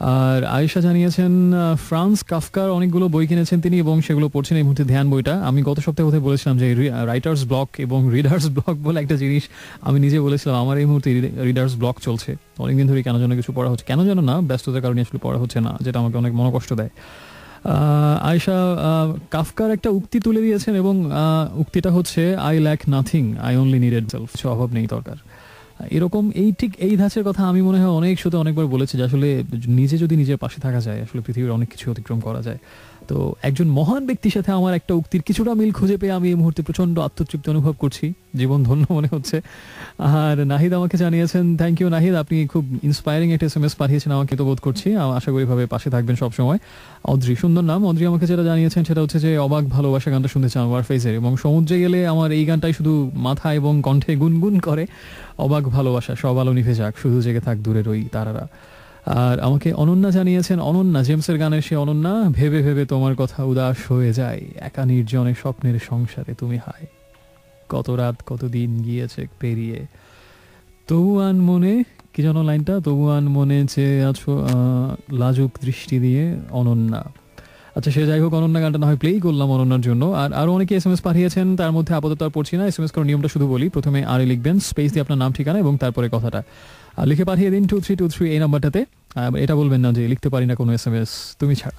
আর আয়েশা জানিয়েছেন আহ, ফ্রান্স কাফকার অনেকগুলো বই কিনেছেন তিনি এবং সেগুলো পড়ছেন এই মুহূর্তে ধ্যান বইটা। আমি গত সপ্তাহে বোধহয় বলেছিলাম যে রাইটার্স ব্লক এবং রিডার্স ব্লক বলে একটা জিনিস আমি নিজে বলেছিলাম, আমার এই মুহূর্তে রিডার্স ব্লক চলছে অনেকদিন ধরে। কেন যেন কিছু পড়া হচ্ছে, কেন যেন না, ব্যস্ততার কারণে আসলে পড়া হচ্ছে না, যেটা আমাকে অনেক মনোকষ্ট দেয়। আহ, আয়েশা আহ, কাফকার একটা উক্তি তুলে দিয়েছেন এবং আহ, উক্তিটা হচ্ছে I lack nothing, I only needed self, কিছু অভাব নেই দরকার। এরকম এই ঠিক এই ধাঁচের কথা আমি মনে হয় অনেক শুধু অনেকবার বলেছি যে আসলে নিজে যদি নিজের পাশে থাকা যায় আসলে পৃথিবীর অনেক কিছু অতিক্রম করা যায়। তো একজন মহান ব্যক্তির সাথে আমার একটা উক্তির কিছুটা মিল খুঁজে পেয়ে আমি এই মুহূর্তে প্রচন্ড আত্মতৃপ্তি অনুভব করছি, জীবন ধন্য মনে হচ্ছে। আর নাহিদ আমাকে জানিয়েছেন, থ্যাংক ইউ নাহিদ, আপনি খুব ইন্সপায়ারিং একটা এস এম এস পাঠিয়েছেন আমাকে, তো বোধ করছি আশা করি ভাবে পাশে থাকবেন সবসময়। অদ্রি, সুন্দর নাম। অদ্রি আমাকে যেটা জানিয়েছেন সেটা হচ্ছে যে অবাক ভালোবাসা গানটা শুনতে চান ওয়ারফেজের, এবং সমুদ্রে গেলে আমার এই গানটাই শুধু মাথা এবং কণ্ঠে গুনগুন করে, অবাক ভালোবাসা সব আলো নিভে যাক শুধু জেগে থাক দূরের ওই তারারা। আর আমাকে অনন্যা জানিয়েছেন, অনন্যা জেমসের গানের সে অনন্যা, ভেবে ভেবে তোমার কথা উদাস হয়ে যায়, একা নির্জনে স্বপ্নের সংসারে তুমি হায়, কত রাত কত দিন গিয়েছে পেরিয়ে, তবুয়ান মনে, কি যেন লাইনটা, তবুয়ান মনে চেয়ে আছো আহ, লাজুক দৃষ্টি দিয়ে অনন্যা। আচ্ছা সে যাই হোক, অনন্যা গানটা না হয় প্লেই করলাম অনন্যার জন্য। আর আরও অনেকে এস এম এস পাঠিয়েছেন, তার মধ্যে আপাতত আর পড়ছি না। এস এম এস করার নিয়মটা শুধু বলি, প্রথমে আরে লিখবেন, স্পেস দিয়ে আপনার নাম ঠিকানা এবং তারপরে কথাটা আর লিখে পাঠিয়ে দিন টু থ্রি টু থ্রি এই নাম্বারটাতে। এটা বলবেন না যে লিখতে পারি না কোনো এস এম এস তুমি ছাড়া।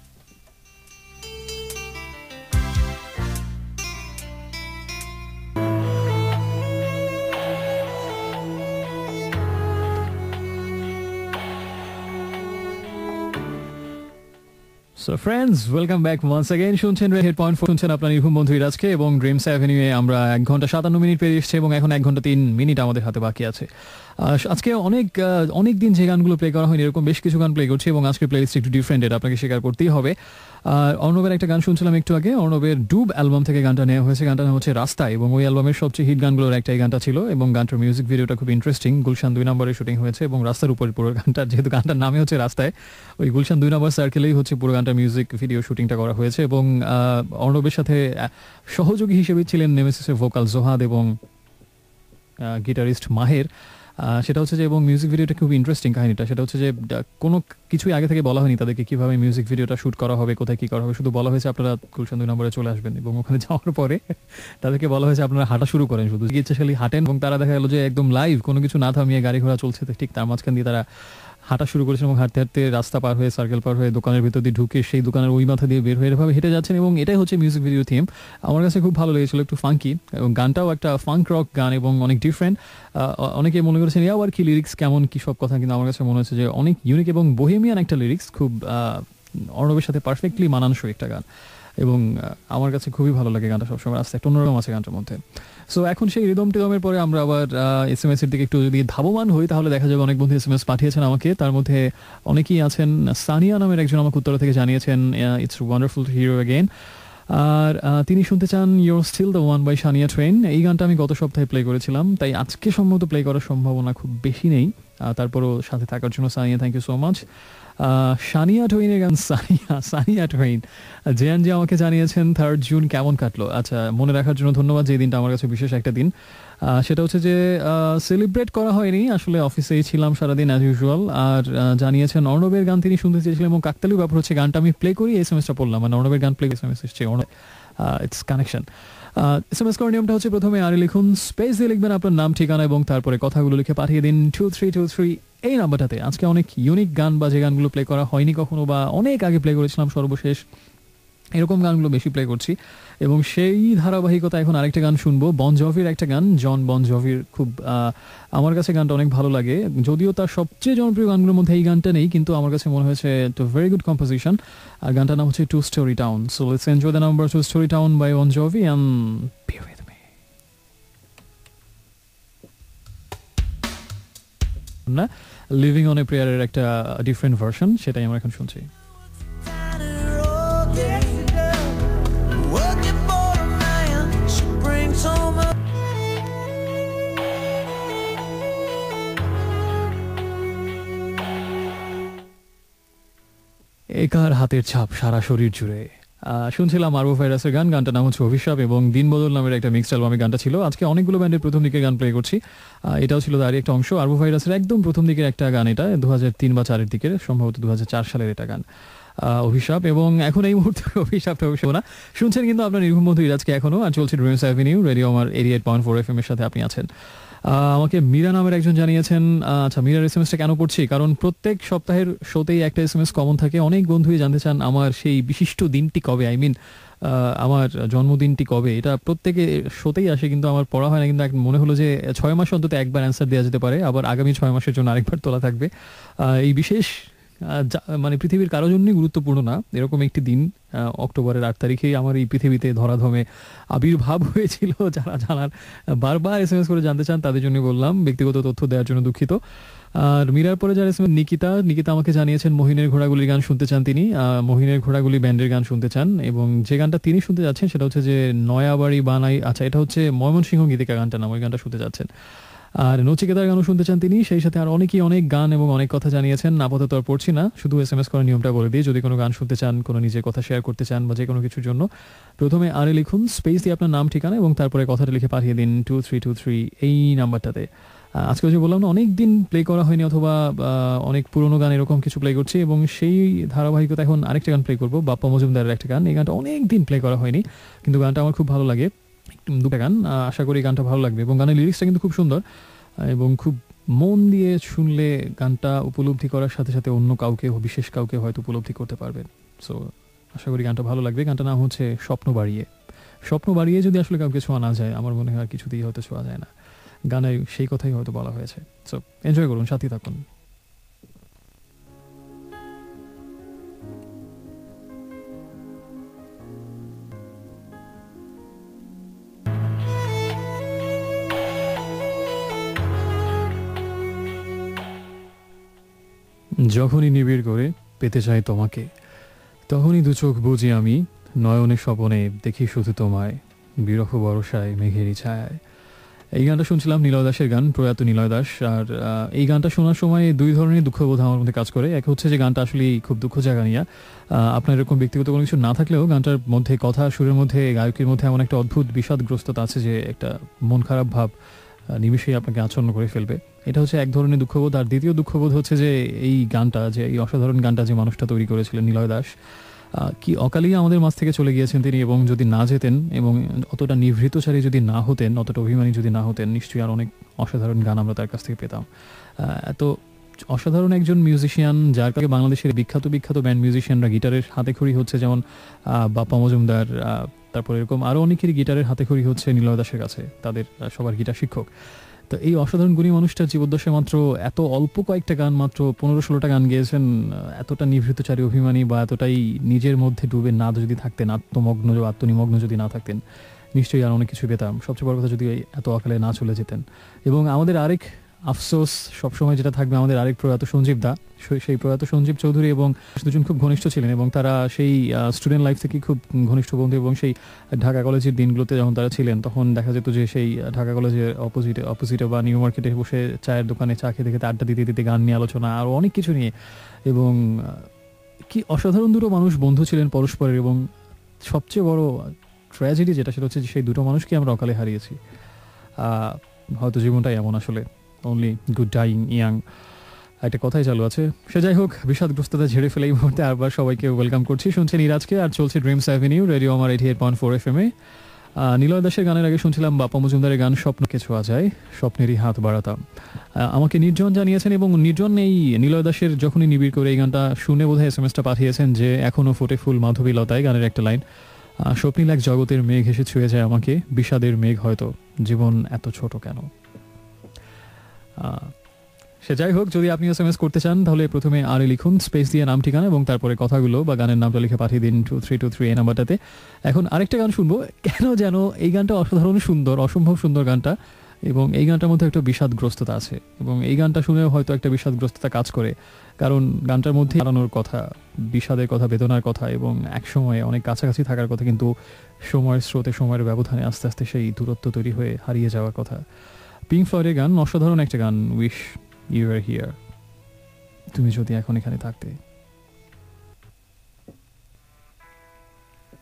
So friends, welcome back once again. শুনছেন রেড পয়েন্ট ফোর, শুনছেন আপনার নির্ভুম বন্ধু ইরাজকে এবং ড্রিমস অ্যাভিনিউয়ে আমরা এক ঘন্টা সাতান্ন মিনিট পেরিয়ে এসেছি এবং এখন এক ঘন্টা তিন মিনিট আমাদের হাতে বাকি আছে। আজকে অনেক অনেক দিন যে গানগুলো প্লে করা হয়নি এরকম বেশ কিছু গান প্লে করছি এবং আজকের প্লেলিস্ট একটু ডিফারেন্ট, এটা আপনাকে স্বীকার করতেই হবে। আর অর্ণবের একটা গান শুনছিলাম একটু আগে, অর্ণবের ডুব অ্যালবাম থেকে গানটা নেওয়া হয়েছে, গানটা নাম হচ্ছে রাস্তা এবং ওই অ্যালবামের সবচেয়ে হিট গানগুলোর একটা এই গানটা ছিল এবং গানটার মিউজিক ভিডিওটা খুব ইন্টারেস্টিং। গুলশান দুই নম্বরে শুটিং হয়েছে এবং রাস্তার উপরে পুরো গানটা, যেহেতু গানটার নামে হচ্ছে রাস্তায়, ওই গুলশান দুই নম্বর সার্কেলেই হচ্ছে পুরো গানটার মিউজিক ভিডিও শুটিংটা করা হয়েছে এবং অর্ণবের সাথে সহযোগী হিসেবে ছিলেন নেমেসিসের ভোকাল জোহাদ এবং গিটারিস্ট মাহের। সেটা হচ্ছে যে, এবং মিউজিক ভিডিওটা খুব ইন্টারেস্টিং কাহিনীটা, সেটা হচ্ছে যে কোনো কিছুই আগে থেকে বলা হয়নি তাদেরকে কিভাবে মিউজিক ভিডিওটা শুট করা হবে, কোথায় কী করা হবে, শুধু বলা হয়েছে আপনারা গুলশান দুই নম্বরে চলে আসবেন এবং ওখানে যাওয়ার পরে তাদেরকে বলা হয়েছে আপনারা হাঁটা শুরু করেন, শুধু ইচ্ছাশালী হাঁটেন এবং তারা দেখা গেল যে একদম লাইভ কোনো কিছু না থামিয়ে গাড়ি ঘোড়া চলছে, ঠিক তার মাঝখান দিয়ে তারা হাঁটা শুরু করেছেন এবং হাঁটতে হাঁটতে রাস্তা পার হয়ে সার্কেল পার হয়ে দোকানের ভিতর দিয়ে ঢুকে সেই দোকানের ওই মাথা দিয়ে বের হয়ে এভাবে হেঁটে যাচ্ছেন এবং এটাই হচ্ছে মিউজিক ভিডিও থিম। আমার কাছে খুব ভালো লেগেছিল, একটু ফাঙ্কি এবং গানটাও একটা ফাঙ্ক রক গান এবং অনেক ডিফারেন্ট। অনেকে মনে করেছেন এ আবার কি লিরিক্স কেমন কী সব কথা, কিন্তু আমার কাছে মনে হচ্ছে যে অনেক ইউনিক এবং বোহেমিয়ান একটা লিরিক্স, খুব অর্ণবের সাথে পারফেক্টলি মানানসই একটা গান এবং আমার কাছে খুবই ভালো লাগে গানটা, সবসময় আসতে একটা অন্যরকম আছে গানটার মধ্যে। সো এখন সেই রিদম টিদমের পরে আমরা আবার এস এম এস এর দিকে একটু যদি ধাবমান হই তাহলে দেখা যাবে অনেক বন্ধু এস এম এস পাঠিয়েছেন আমাকে, তার মধ্যে অনেকেই আছেন। সানিয়া নামের একজন আমাকে উত্তরা থেকে জানিয়েছেন it's wonderful to hear again, আর তিনি শুনতে চান you're still the one by Shania Twain. এই গানটা আমি গত সপ্তাহে প্লে করেছিলাম, তাই আজকে সম্ভবত প্লে করার সম্ভাবনা খুব বেশি নেই, তারপরও সাথে থাকার জন্য Shania thank you so much. Shania টুয়েইনের গান সানিয়া সানিয়া টুয়েইন জেয়ান জি আমাকে জানিয়েছেন থার্ড জুন কেমন কাটলো। আচ্ছা, মনে রাখার জন্য ধন্যবাদ, যে দিনটা আমার কাছে বিশেষ একটা দিন। সেটা হচ্ছে যে সেলিব্রেট করা হয়নি, আসলে অফিসেই ছিলাম সারাদিন অ্যাজ ইউজুয়াল। আর জানিয়েছেন অর্ণবের গান তিনি শুনতে চেয়েছিলেন এবং কাকতালীয় ব্যাপার হচ্ছে গানটা আমি প্লে করি এস এম এসটা পড়লাম, মানে অর্ণবের গান প্লে এস এম এস এসছে, it's connection. S M S করার নিয়মটা হচ্ছে প্রথমে আরে লিখুন, স্পেস দিয়ে লিখবেন আপনার নাম ঠিকানা এবং তারপরে কথাগুলো লিখে পাঠিয়ে দিন টু থ্রি টু থ্রি এই নাম্বারটাতে। আজকে অনেক ইউনিক গান বা যে গানগুলো প্লে করা হয়নি কখনো বা অনেক আগে প্লে করেছিলাম সর্বশেষ, এরকম গানগুলো বেশি প্লে করছি এবং সেই ধারাবাহিকতা এখন আরেকটা গান শুনবো, বন জভির একটা গান, জন বন জভির। খুব আমার কাছে গানটা অনেক ভালো লাগে, যদিও তার সবচেয়ে জনপ্রিয় গানগুলোর মধ্যে এই গানটা নেই, কিন্তু আমার কাছে মনে হয়েছে টু ভেরি গুড কম্পোজিশন। আর গানটার নাম হচ্ছে two story town. So let's enjoy the number two story town by Bon Jovi and be with me. না, লিভিং অন এ প্রেয়ারের একটা ডিফারেন্ট ভার্সন, সেটাই আমরা এখন শুনছি। একার হাতের ছাপ সারা শরীর জুড়ে, শুনছিলাম আরবো ভাইরাসের গান, গানটার নাম হচ্ছে অভিশাপ এবং দিনবদল নামের একটা মিক্সড অ্যালবামে গানটা ছিল। আজকে অনেকগুলো ব্যান্ডের প্রথম দিকের গান প্লে করছি, এটাও ছিল তারই একটা অংশ। আরবো ভাইরাসের একদম প্রথম দিকের একটা গান, এটা দু হাজার তিন বা চারের দিকের, সম্ভবত দু হাজার চার সালের এটা গান, অভিশাপ। এবং এখন এই মুহূর্তে অভিশাপটা অবশ্য না শুনছেন কিন্তু আপনার নির্ভুম বন্ধু ইরাজকে এখনো, আর চলছে ড্রিমস অ্যাভিনিউ রেডিও আমার eighty eight point four F M এর সাথে আপনি আছেন। আমাকে মীরা নামের একজন জানিয়েছেন, আচ্ছা মীরার এস এম এসটা কেন পড়ছি, কারণ প্রত্যেক সপ্তাহের শোতেই একটা এস এম এস কমন থাকে। অনেক বন্ধুই জানতে চান আমার সেই বিশিষ্ট দিনটি কবে, আই মিন আমার জন্মদিনটি কবে। এটা প্রত্যেকে শোতেই আসে কিন্তু আমার পড়া হয় না, কিন্তু মনে হলো যে ছয় মাস অন্তত একবার অ্যান্সার দেওয়া যেতে পারে, আবার আগামী ছয় মাসের জন্য আরেকবার তোলা থাকবে। এই বিশেষ মানে পৃথিবীর কারোর জন্যই গুরুত্বপূর্ণ না এরকম একটি দিন, অক্টোবরের আট তারিখেই আমার এই পৃথিবীতে ধরাধমে আবির্ভাব হয়েছিল। যারা জানার বারবার এস এম এস করে জানতে চান তাদের জন্য বললাম, ব্যক্তিগত তথ্য দেওয়ার জন্য দুঃখিত। আর মীরার পরে যারা S M S Nikita Nikita আমাকে জানিয়েছেন মহিনের ঘোড়াগুলির গান শুনতে চান তিনি, মহিনের ঘোড়াগুলি ব্যান্ডের গান শুনতে চান, এবং যে গানটা তিনি শুনতে যাচ্ছেন সেটা হচ্ছে যে নয়াবাড়ি বানাই, আচ্ছা এটা হচ্ছে ময়মনসিংহ গীতিকা গানটা নাম, ওই গানটা শুনতে যাচ্ছেন। আর নচিকেতার গানও শুনতে চান তিনি, সেই সাথে আর অনেকেই অনেক গান এবং অনেক কথা জানিয়েছেন। আপাতত আর পড়ছি না, শুধু এস এম এস করার নিয়মটা বলে দিই। যদি কোনো গান শুনতে চান, কোনো নিজের কথা শেয়ার করতে চান বা যে কোনো কিছুর জন্য, প্রথমে আরে লিখুন, স্পেস দিয়ে আপনার নাম ঠিকানা এবং তারপরে কথাটা লিখে পাঠিয়ে দিন টু থ্রি টু থ্রি এই নাম্বারটাতে। আজকে যে বললাম না অনেক দিন প্লে করা হয়নি, অথবা অনেক পুরোনো গান এরকম কিছু প্লে করছি, এবং সেই ধারাবাহিকতা এখন আরেকটা গান প্লে করবো, বাপ্পা মজুমদারের একটা গান। এই গানটা অনেক দিন প্লে করা হয়নি, কিন্তু গানটা আমার খুব ভালো লাগে। দুটো গান, আশা করি গানটা ভালো লাগবে, এবং গানের লিরিক্সটা কিন্তু খুব সুন্দর, এবং খুব মন দিয়ে শুনলে গানটা উপলব্ধি করার সাথে সাথে অন্য কাউকে, বিশেষ কাউকে হয়তো উপলব্ধি করতে পারবেন। সো আশা করি গানটা ভালো লাগবে। গানটার নাম হচ্ছে স্বপ্ন বাড়িয়ে। স্বপ্ন বাড়িয়ে যদি আসলে কাউকে ছোঁয়া না যায়, আমার মনে হয় আর কিছুতেই হয়তো ছোঁয়া যায় না। গানে সেই কথাই হয়তো বলা হয়েছে। সো এনজয় করুন, সাথে থাকুন। যখনই নিবিড় করে পেতে চাই তোমাকে, তখনই দু চোখ বুঝি আমি, নয়নে স্বপনে দেখি শুধু তোমায়, বিরহ বরসায় মেঘেরই ছায়ায়। এই গানটা শুনছিলাম নিলয় দাসের গান, প্রয়াত নিলয় দাস। আর এই গানটা শোনার সময় দুই ধরনের দুঃখবোধ আমার মধ্যে কাজ করে। এক হচ্ছে যে গানটা আসলে খুব দুঃখ জায়গা নিয়ে, আপনার এরকম ব্যক্তিগত কোনো কিছু না থাকলেও গানটার মধ্যে কথা সুরের মধ্যে গায়কের মধ্যে এমন একটা অদ্ভুত বিষাদগ্রস্ততা আছে যে একটা মন খারাপ ভাব নিমিশেই আপনাকে আচ্ছন্ন করে ফেলবে। এটা হচ্ছে এক ধরনের দুঃখবোধ। আর দ্বিতীয় দুঃখবোধ হচ্ছে যে এই গানটা, যে এই অসাধারণ গানটা যে মানুষটা তৈরি করেছিলেন নিলয় দাস, কি অকালেই আমাদের মাঝ থেকে চলে গিয়েছেন তিনি। এবং যদি না যেতেন এবং অতটা নিভৃতচারী যদি না হতেন, অতটা অভিমানী যদি না হতেন, নিশ্চয়ই আর অনেক অসাধারণ গান আমরা তার কাছ থেকে পেতাম। এত অসাধারণ একজন মিউজিশিয়ান, যার কাছে বাংলাদেশের বিখ্যাত বিখ্যাত ব্যান্ড মিউজিশিয়ানরা গিটারের হাতেখড়ি হচ্ছে, যেমন বাপ্পা মজুমদার, তারপর এরকম আরও অনেকেরই গিটারের হাতেখড়ি হচ্ছে নিলয় দাসের কাছে, তাদের সবার গিটার শিক্ষক। তো এই অসাধারণ গুণী মানুষটা জীবদ্দশায় মাত্র এত অল্প কয়েকটা গান, মাত্র পনেরো ষোলোটা গান গেয়েছেন। এতটা নিভৃতচারী, অভিমানী বা এতটাই নিজের মধ্যে ডুবে না যদি থাকতেন, আত্মমগ্ন আত্মনিমগ্ন যদি না থাকতেন, নিশ্চয়ই আর অনেক কিছু পেতাম। সবচেয়ে বড় কথা, যদি এত অকালে না চলে যেতেন। এবং আমাদের আরেক আফসোস সবসময় যেটা থাকবে, আমাদের আরেক প্রয়াত সঞ্জীব দা, সেই প্রয়াত সঞ্জীব চৌধুরী এবং দুজন খুব ঘনিষ্ঠ ছিলেন, এবং তারা সেই স্টুডেন্ট লাইফ থেকে খুব ঘনিষ্ঠ বন্ধু। এবং সেই ঢাকা কলেজের দিনগুলোতে যখন তারা ছিলেন, তখন দেখা যেত যে সেই ঢাকা কলেজের অপোজিটে অপোজিটে বা নিউ মার্কেটে বসে চায়ের দোকানে চা খেতে খেতে আড্ডা দিতে দিতে গান নিয়ে আলোচনা, আরও অনেক কিছু নিয়ে। এবং কি অসাধারণ দুটো মানুষ বন্ধু ছিলেন পরস্পরের। এবং সবচেয়ে বড় ট্র্যাজেডি যেটা, সেটা হচ্ছে যে সেই দুটো মানুষকে আমরা অকালে হারিয়েছি। হয়তো জীবনটাই এমন, আসলে অনলি গুড ডাইং ইয়াং, একটা কথাই চালু আছে। সে যাই হোক, বিষাদগ্রস্ততা ঝেড়ে ফেলে এই মুহূর্তে আবার সবাইকে ওয়েলকাম করছি। শুনছেন ইরাজকে, আর চলছে ড্রিমস অ্যাভিনিউ রেডিও আমার eighty eight point four F M এ। নিলয় দাসের গানের আগে শুনছিলাম বাপ্পা মজুমদারের গান স্বপ্নকে ছোঁয়া যায়, স্বপ্নেরই হাত বাড়াতাম। আমাকে নির্জন জানিয়েছেন, এবং নির্জন এই নিলয় দাসের যখনই নিবিড় করে এই গানটা শুনে বোধহয় এস এম এসটা পাঠিয়েছেন যে এখনো ফোটে ফুল মাধবী লতায়, গানের একটা লাইন, স্বপ্নিল এক জগতের মেঘ এসে ছুঁয়ে যায় আমাকে, বিষাদের মেঘ হয়তো, জীবন এত ছোট কেন। সে যাই হোক, যদি আপনি এস এম এস করতে চান তাহলে প্রথমে আরে লিখুন, স্পেস দিয়ে নাম ঠিকানা এবং তারপরে কথাগুলো বা গানের নামটা লিখে পাঠিয়ে দিন টু থ্রি টু থ্রি এই নাম্বারটাতে। এখন আরেকটা গান শুনবো, কেন যেন এই গানটা অসাধারণ সুন্দর, অসম্ভব সুন্দর গানটা, এবং এই গানটার মধ্যে একটা বিষাদগ্রস্ততা আছে, এবং এই গানটা শুনেও হয়তো একটা বিষাদগ্রস্ততা কাজ করে, কারণ গানটার মধ্যে হারানোর কথা, বিষাদের কথা, বেদনার কথা, এবং একসময় অনেক কাছাকাছি থাকার কথা, কিন্তু সময়ের স্রোতে, সময়ের ব্যবধানে আস্তে আস্তে সেই দূরত্ব তৈরি হয়ে হারিয়ে যাওয়ার কথা। পিঙ্ক ফ্লয়েডের গান, অসাধারণ একটা গান, উইশ ইউ আর হিয়ার, তুমি যদি এখন এখানে থাকতে।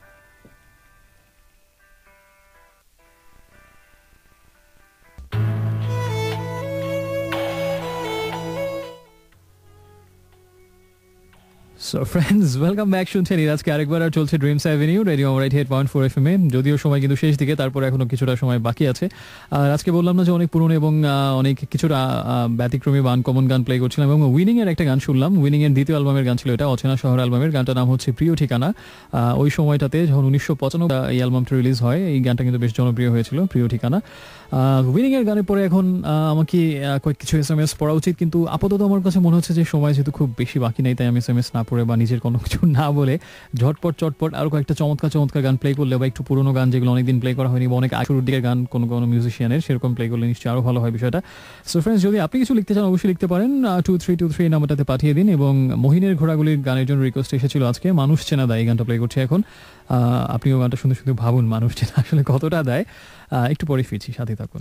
সো ফ্রেন্ডস ওয়েলকাম ব্যাক, শুনছেন আজকে আরেকবার আর চলছে ড্রিমস অ্যাভিনিউ রেডিও রাইট eight point four F M এ। যদিও সময় কিন্তু শেষ দিকে, তারপর এখনো কিছুটা সময় বাকি আছে। আর আজকে বললাম না যে অনেক পুরনো এবং অনেক কিছুটা ব্যতিক্রমী বা আনকমন গান প্লে করছিলাম, এবং উইনিং এর একটা গান শুনলাম। উইনিং এর দ্বিতীয় অ্যালবামের গান ছিল এটা, অচেনা শহর অ্যালবামের। গানটার নাম হচ্ছে প্রিয় ঠিকানা। ওই সময়টাতে যখন উনিশশো পঁচানব্বই এই অ্যালবামটা রিলিজ হয়, এই গানটা কিন্তু বেশ জনপ্রিয় হয়েছিল, প্রিয় ঠিকানা। উইনিং এর গানের পরে এখন আমাকে কয়েক কিছু এস এম এস পড়া উচিত, কিন্তু আপাতত আমার কাছে মনে হচ্ছে যে সময় যেহেতু খুব বেশি বাকি নেই, তাই আমি এস এম এস না পড়ে বা নিজের কোনো কিছু না বলে ঝটপট চটপট আরো কয়েকটা চমৎকার চমৎকার গান প্লে করলে, বা একটু পুরোনো গান যেগুলো অনেকদিন প্লে করা হয়নি বা অনেক শুরুর দিকের গান কোনো কোনো মিউজিশিয়ানের, সেরকম প্লে করলে নিশ্চয়ই আরো ভালো হয় বিষয়টা। সো ফ্রেন্ডস, যদি আপনি কিছু লিখতে চান অবশ্যই লিখতে পারেন, টু থ্রি টু থ্রি নাম্বারটাতে পাঠিয়ে দিন। এবং মহিনের ঘোড়াগুলির গানের জন্য রিকোয়েস্ট এসেছিল আজকে, মানুষ চেনা দেয়, এই গানটা প্লে করছে এখন। আপনিও গানটা শুনতে শুনতে ভাবুন মানুষ চেনা আসলে কতটা দেয়। একটু পরে ফিরছি, সাথে থাকুন।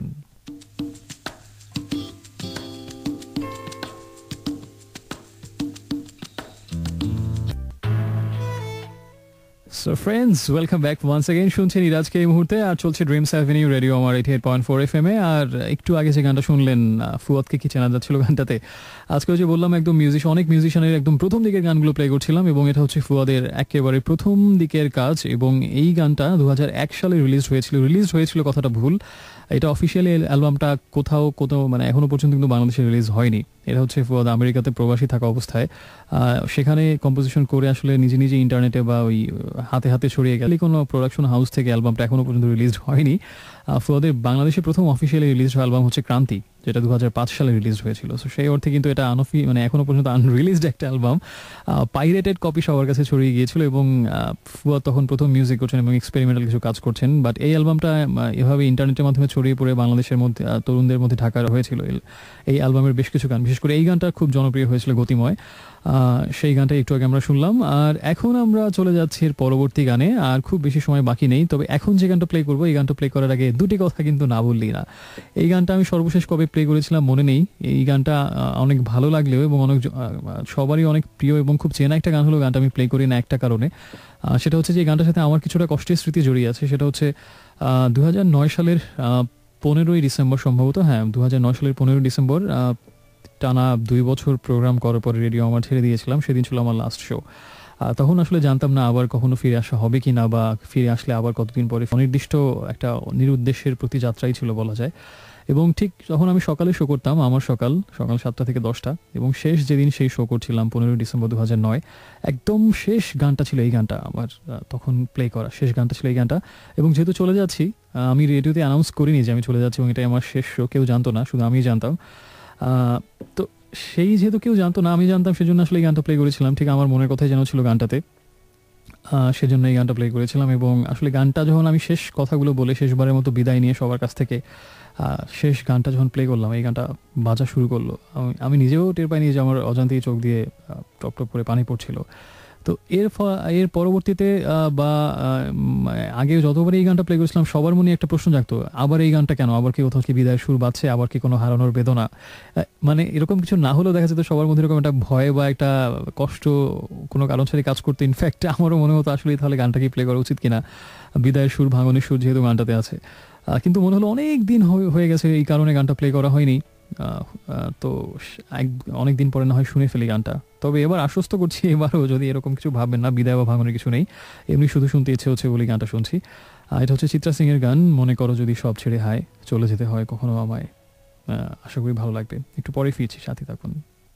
So friends, welcome back once again. শুনছেন ইরাজকে এই মুহূর্তে, আর চলছে ড্রিমস অ্যাভিনিউ রেডিও আমার eighty eight point four F M এ। আর একটু আগে যে গানটা শুনলেন, ফুয়াদকে কি চেনা যাচ্ছিল গানটাতে। আজকে যে বললাম একদম মিউজিশিয়ান, অনেক মিউজিশিয়ানের একদম প্রথম দিকের গানগুলো প্লে করছিলাম, এবং এটা হচ্ছে ফুয়াদের একেবারে প্রথম দিকের কাজ। এবং এই গানটা দু হাজার এক সালে রিলিজ হয়েছিল, রিলিজ হয়েছিল কথাটা ভুল। এটা অফিসিয়ালি অ্যালবামটা কোথাও কোথাও মানে এখনো পর্যন্ত কিন্তু বাংলাদেশে রিলিজ হয়নি। এটা হচ্ছে ফুয়াদ আমেরিকাতে প্রবাসী থাকা অবস্থায় সেখানে কম্পোজিশন করে আসলে নিজে নিজে ইন্টারনেটে বা ওই হাতে হাতে ছড়িয়ে গেলে কোনো প্রোডাকশন হাউস থেকে অ্যালবামটা এখনো পর্যন্ত রিলিজ হয়নি। ফুয়াদের বাংলাদেশে প্রথম অফিসিয়ালি রিলিজ হওয়া অ্যালবাম হচ্ছে ক্রান্তি, যেটা দু হাজার পাঁচ সালে রিলিজ হয়েছিল। সো সেই অর্থে কিন্তু এটা আনফি মানে এখনো পর্যন্ত আনরিলিজড একটা অ্যালবাম, পাইরেটেড কপি সবার কাছে ছড়িয়ে গিয়েছিল। এবং ফুয়াদ তখন প্রথম মিউজিক করছেন এবং এক্সপেরিমেন্টাল কিছু কাজ করছেন। বাট এই অ্যালবামটা এভাবে ইন্টারনেটের মাধ্যমে ছড়িয়ে পড়ে বাংলাদেশের মধ্যে তরুণদের মধ্যে ঢাকা হয়েছিল। এই অ্যালবামের বেশ কিছু গান, বিশেষ করে এই গানটা খুব জনপ্রিয় হয়েছিল, গতিময়। সেই গানটা একটু আগে আমরা শুনলাম। আর এখন আমরা চলে যাচ্ছি এর পরবর্তী গানে, আর খুব বেশি সময় বাকি নেই। তবে এখন যে গানটা প্লে করবো, এই গানটা প্লে করার আগে দুটি কথা কিন্তু না বললি না। এই গানটা আমি সর্বশেষ কবে প্লে করেছিলাম মনে নেই। এই গানটা অনেক ভালো লাগলেও এবং অনেক সবারই অনেক প্রিয় এবং খুব চেনা একটা গান হলো, গানটা আমি প্লে করি না একটা কারণে। সেটা হচ্ছে যে এই গানটার সাথে আমার কিছুটা কষ্টের স্মৃতি জড়িয়ে আছে। সেটা হচ্ছে দু হাজার নয় সালের পনেরোই ডিসেম্বর সম্ভবত, হ্যাঁ দু হাজার নয় সালের পনেরোই ডিসেম্বর টানা দুই বছর প্রোগ্রাম করার পরে রেডিও আমার ছেড়ে দিয়েছিলাম। সেদিন ছিল আমার লাস্ট শো। তখন আসলে জানতাম না আবার কখনো ফিরে আসা হবে কি না, বা ফিরে আসলে আবার কতদিন পরে। অনির্দিষ্ট একটা নিরুদ্দেশ্যের প্রতি যাত্রাই ছিল বলা যায়। এবং ঠিক যখন আমি সকালে শো করতাম, আমার সকাল সকাল সাতটা থেকে দশটা, এবং শেষ যেদিন সেই শো করছিলাম পনেরোই ডিসেম্বর দু হাজার নয়, একদম শেষ গানটা ছিল এই গানটা আমার তখন প্লে করা, শেষ গানটা ছিল এই গানটা। এবং যেহেতু চলে যাচ্ছি, আমি রেডিওতে অ্যানাউন্স করিনি যে আমি চলে যাচ্ছি এবং এটাই আমার শেষ শো, কেউ জানতো না, শুধু আমিই জানতাম। তো সেই যেহেতু কেউ জানতো না, আমি জানতাম, সেজন্য আসলে এই গানটা প্লে করেছিলাম। ঠিক আমার মনের কথাই যেন ছিল গানটাতে, সেজন্য এই গানটা প্লে করেছিলাম। এবং আসলে গানটা যখন আমি শেষ কথাগুলো বলে শেষবারের মতো বিদায় নিয়ে সবার কাছ থেকে শেষ গানটা যখন প্লে করলাম, এই গানটা বাজা শুরু করলো, আমি নিজেও টের পাইনি যে আমার অজান্তেই চোখ দিয়ে টপ টপ করে পানি পড়ছিল। তো এর এর পরবর্তীতে বা আগে যতবার এই গানটা প্লে করেছিলাম, সবার মনে একটা প্রশ্ন জাগতো, আবার এই গানটা কেন, আবার কি কোথাও কি বিদায়ের সুর বাজছে, আবার কি কোনো হারানোর বেদনা। মানে এরকম কিছু না হলেও দেখা যেত সবার মধ্যে এরকম একটা ভয় বা একটা কষ্ট কোনো কারণ ছাড়াই কাজ করতে। ইনফ্যাক্ট আমারও মনে হতো আসলে তাহলে গানটা কি প্লে করা উচিত কিনা, বিদায়ের সুর ভাঙনের সুর যেহেতু গানটাতে আছে। কিন্তু মনে হলো অনেক দিন হয়ে গেছে, এই কারণে গানটা প্লে করা হয়নি। তো এক অনেক দিন পরে না হয় শুনে ফেলি গানটা। তবে এবার আশ্বস্ত করছি, এবারও যদি এরকম কিছু ভাববেন না, বিদায় বা ভাঙনের কিছু নেই, এমনি শুধু শুনতে ইচ্ছে হচ্ছে বলে গানটা শুনছি। এটা হচ্ছে চিত্রা সিং এর গান, মনে করো যদি সব ছেড়ে হায় চলে যেতে হয় কখনো আমায়। আশা করি ভালো লাগবে। একটু পরে ফিরছি, সাথে থাকুন।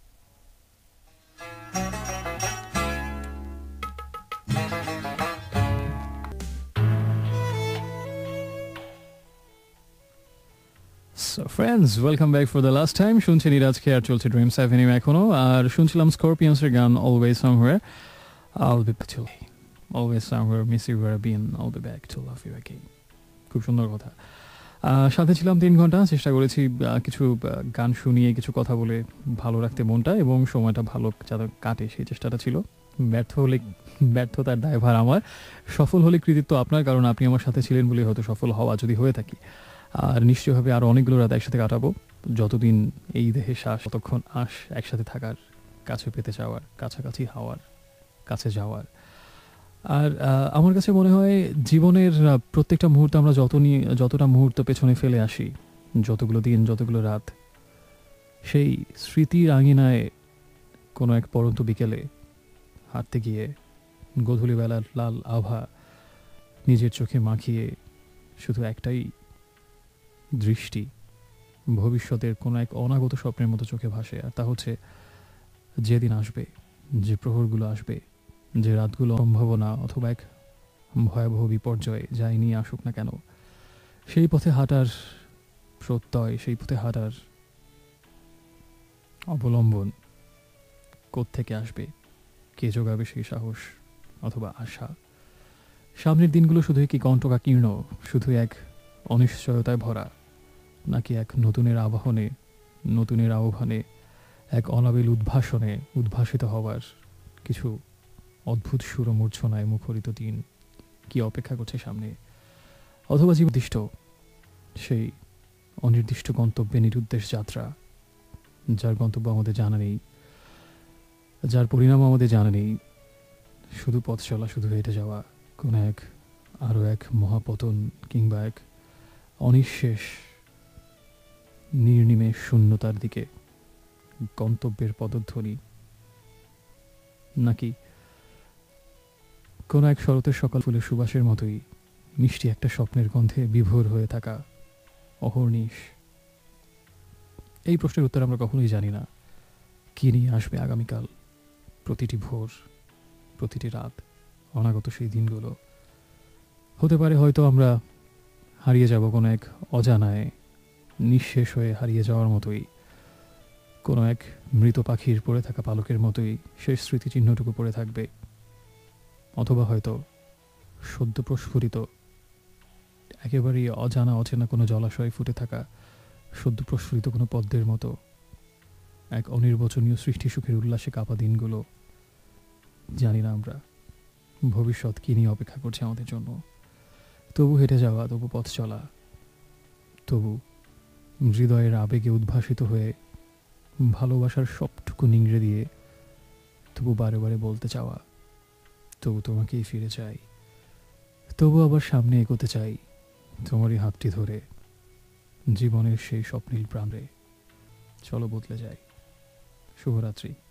So friends, welcome back for the last time. শুনছেন ইরাজকে, আর চলছে ড্রিমস অ্যাভিনিউ এখনো। আর শুনছিলাম স্করপিয়ন্স এর গান always somewhere, I'll be back to always somewhere, miss you where I've been, I'll be back to love you again. খুব সুন্দর কথা। সাথে ছিলাম তিন ঘন্টা, চেষ্টা করেছি কিছু গান শুনিয়ে কিছু কথা বলে ভালো রাখতে মনটা এবং সময়টা ভালো যাতে কাটে, সেই চেষ্টাটা ছিল। ব্যর্থ হলে ব্যর্থতার দায়ভার আমার, সফল হলে কৃতিত্ব আপনার, কারণ আপনি আমার সাথে ছিলেন বলে হয়তো সফল হওয়া, যদি হয়ে থাকি। আর নিশ্চয়ভাবে আরও অনেকগুলো রাত একসাথে কাটাবো, যতদিন এই দেহে শ্বাস, ততক্ষণ আশ একসাথে থাকার, কাছে পেতে যাওয়ার, কাছাকাছি হওয়ার, কাছে যাওয়ার। আর আমার কাছে মনে হয় জীবনের প্রত্যেকটা মুহূর্তে আমরা যত নিয়ে যতটা মুহূর্ত পেছনে ফেলে আসি, যতগুলো দিন, যতগুলো রাত, সেই স্মৃতির আঙিনায় কোনো এক পরন্ত বিকেলে হাঁটতে গিয়ে গোধূলিবেলার লাল আভা নিজের চোখে মাখিয়ে শুধু একটাই দৃষ্টি ভবিষ্যতের কোনো এক অনাগত স্বপ্নের মতো চোখে ভাসে, আর তা হচ্ছে যেদিন আসবে, যে প্রহরগুলো আসবে, যে রাতগুলো সম্ভাবনা অথবা এক ভয়াবহ বিপর্যয় যাই নিয়ে আসুক না কেন, সেই পথে হাঁটার প্রত্যয়, সেই পথে হাঁটার অবলম্বন কোত্থেকে আসবে, কে যোগাবে সেই সাহস অথবা আশা? সামনের দিনগুলো শুধুই কি কণ্টকাকীর্ণ, শুধু এক অনিশ্চয়তায় ভরা, নাকি এক নতুনের আবাহনে, নতুনের আহ্বানে, এক অনাবিল উদ্ভাসনে উদ্ভাসিত হওয়ার কিছু অদ্ভুত সুরমূর্ছনায় মুখরিত দিন কি অপেক্ষা করছে সামনে? অথবা জীবনির্দিষ্ট সেই অনির্দিষ্ট গন্তব্যে নিরুদ্দেশ যাত্রা, যার গন্তব্য আমাদের জানা নেই, যার পরিণাম আমাদের জানা নেই, শুধু পথ চলা, শুধু হেঁটে যাওয়া কোন এক আরও এক মহাপতন কিংবা এক অনিঃশেষ নির্নিমেষ শূন্যতার দিকে গন্তব্যের পদধ্বনি, নাকি কোন এক শরতের সকাল ফুলের সুবাসের মতোই মিষ্টি একটা স্বপ্নের গন্ধে বিভোর হয়ে থাকা অহর্নিশ? এই প্রশ্নের উত্তর আমরা কখনোই জানি না। কি নিয়ে আসবে আগামীকাল, প্রতিটি ভোর, প্রতিটি রাত, অনাগত সেই দিনগুলো? হতে পারে হয়তো আমরা হারিয়ে যাব কোনো এক অজানায়, নিঃশেষ হয়ে হারিয়ে যাওয়ার মতোই, কোনো এক মৃত পাখির পড়ে থাকা পালকের মতোই শেষ স্মৃতিচিহ্নটুকু পড়ে থাকবে। অথবা হয়তো সদ্য প্রস্ফুরিত একেবারেই অজানা অচেনা কোনো জলাশয়ে ফুটে থাকা সদ্য প্রস্ফুরিত কোনো পদ্মের মতো এক অনির্বচনীয় সৃষ্টি সুখের উল্লাসে কাঁপা দিনগুলো। জানি না আমরা ভবিষ্যৎ কি নিয়ে অপেক্ষা করছে আমাদের জন্য। তবু হেঁটে যাওয়া, তবু পথ চলা, তবু হৃদয়ের আবেগে উদ্ভাসিত হয়ে ভালোবাসার সবটুকু নিংড়ে দিয়ে তবু বারে বারে বলতে চাওয়া, তবু তোমাকেই ফিরে চাই, তবু আবার সামনে এগোতে চাই তোমারই হাতটি ধরে জীবনের সেই স্বপ্নীল প্রাণে। চলো বদলে যাই। শুভরাত্রি।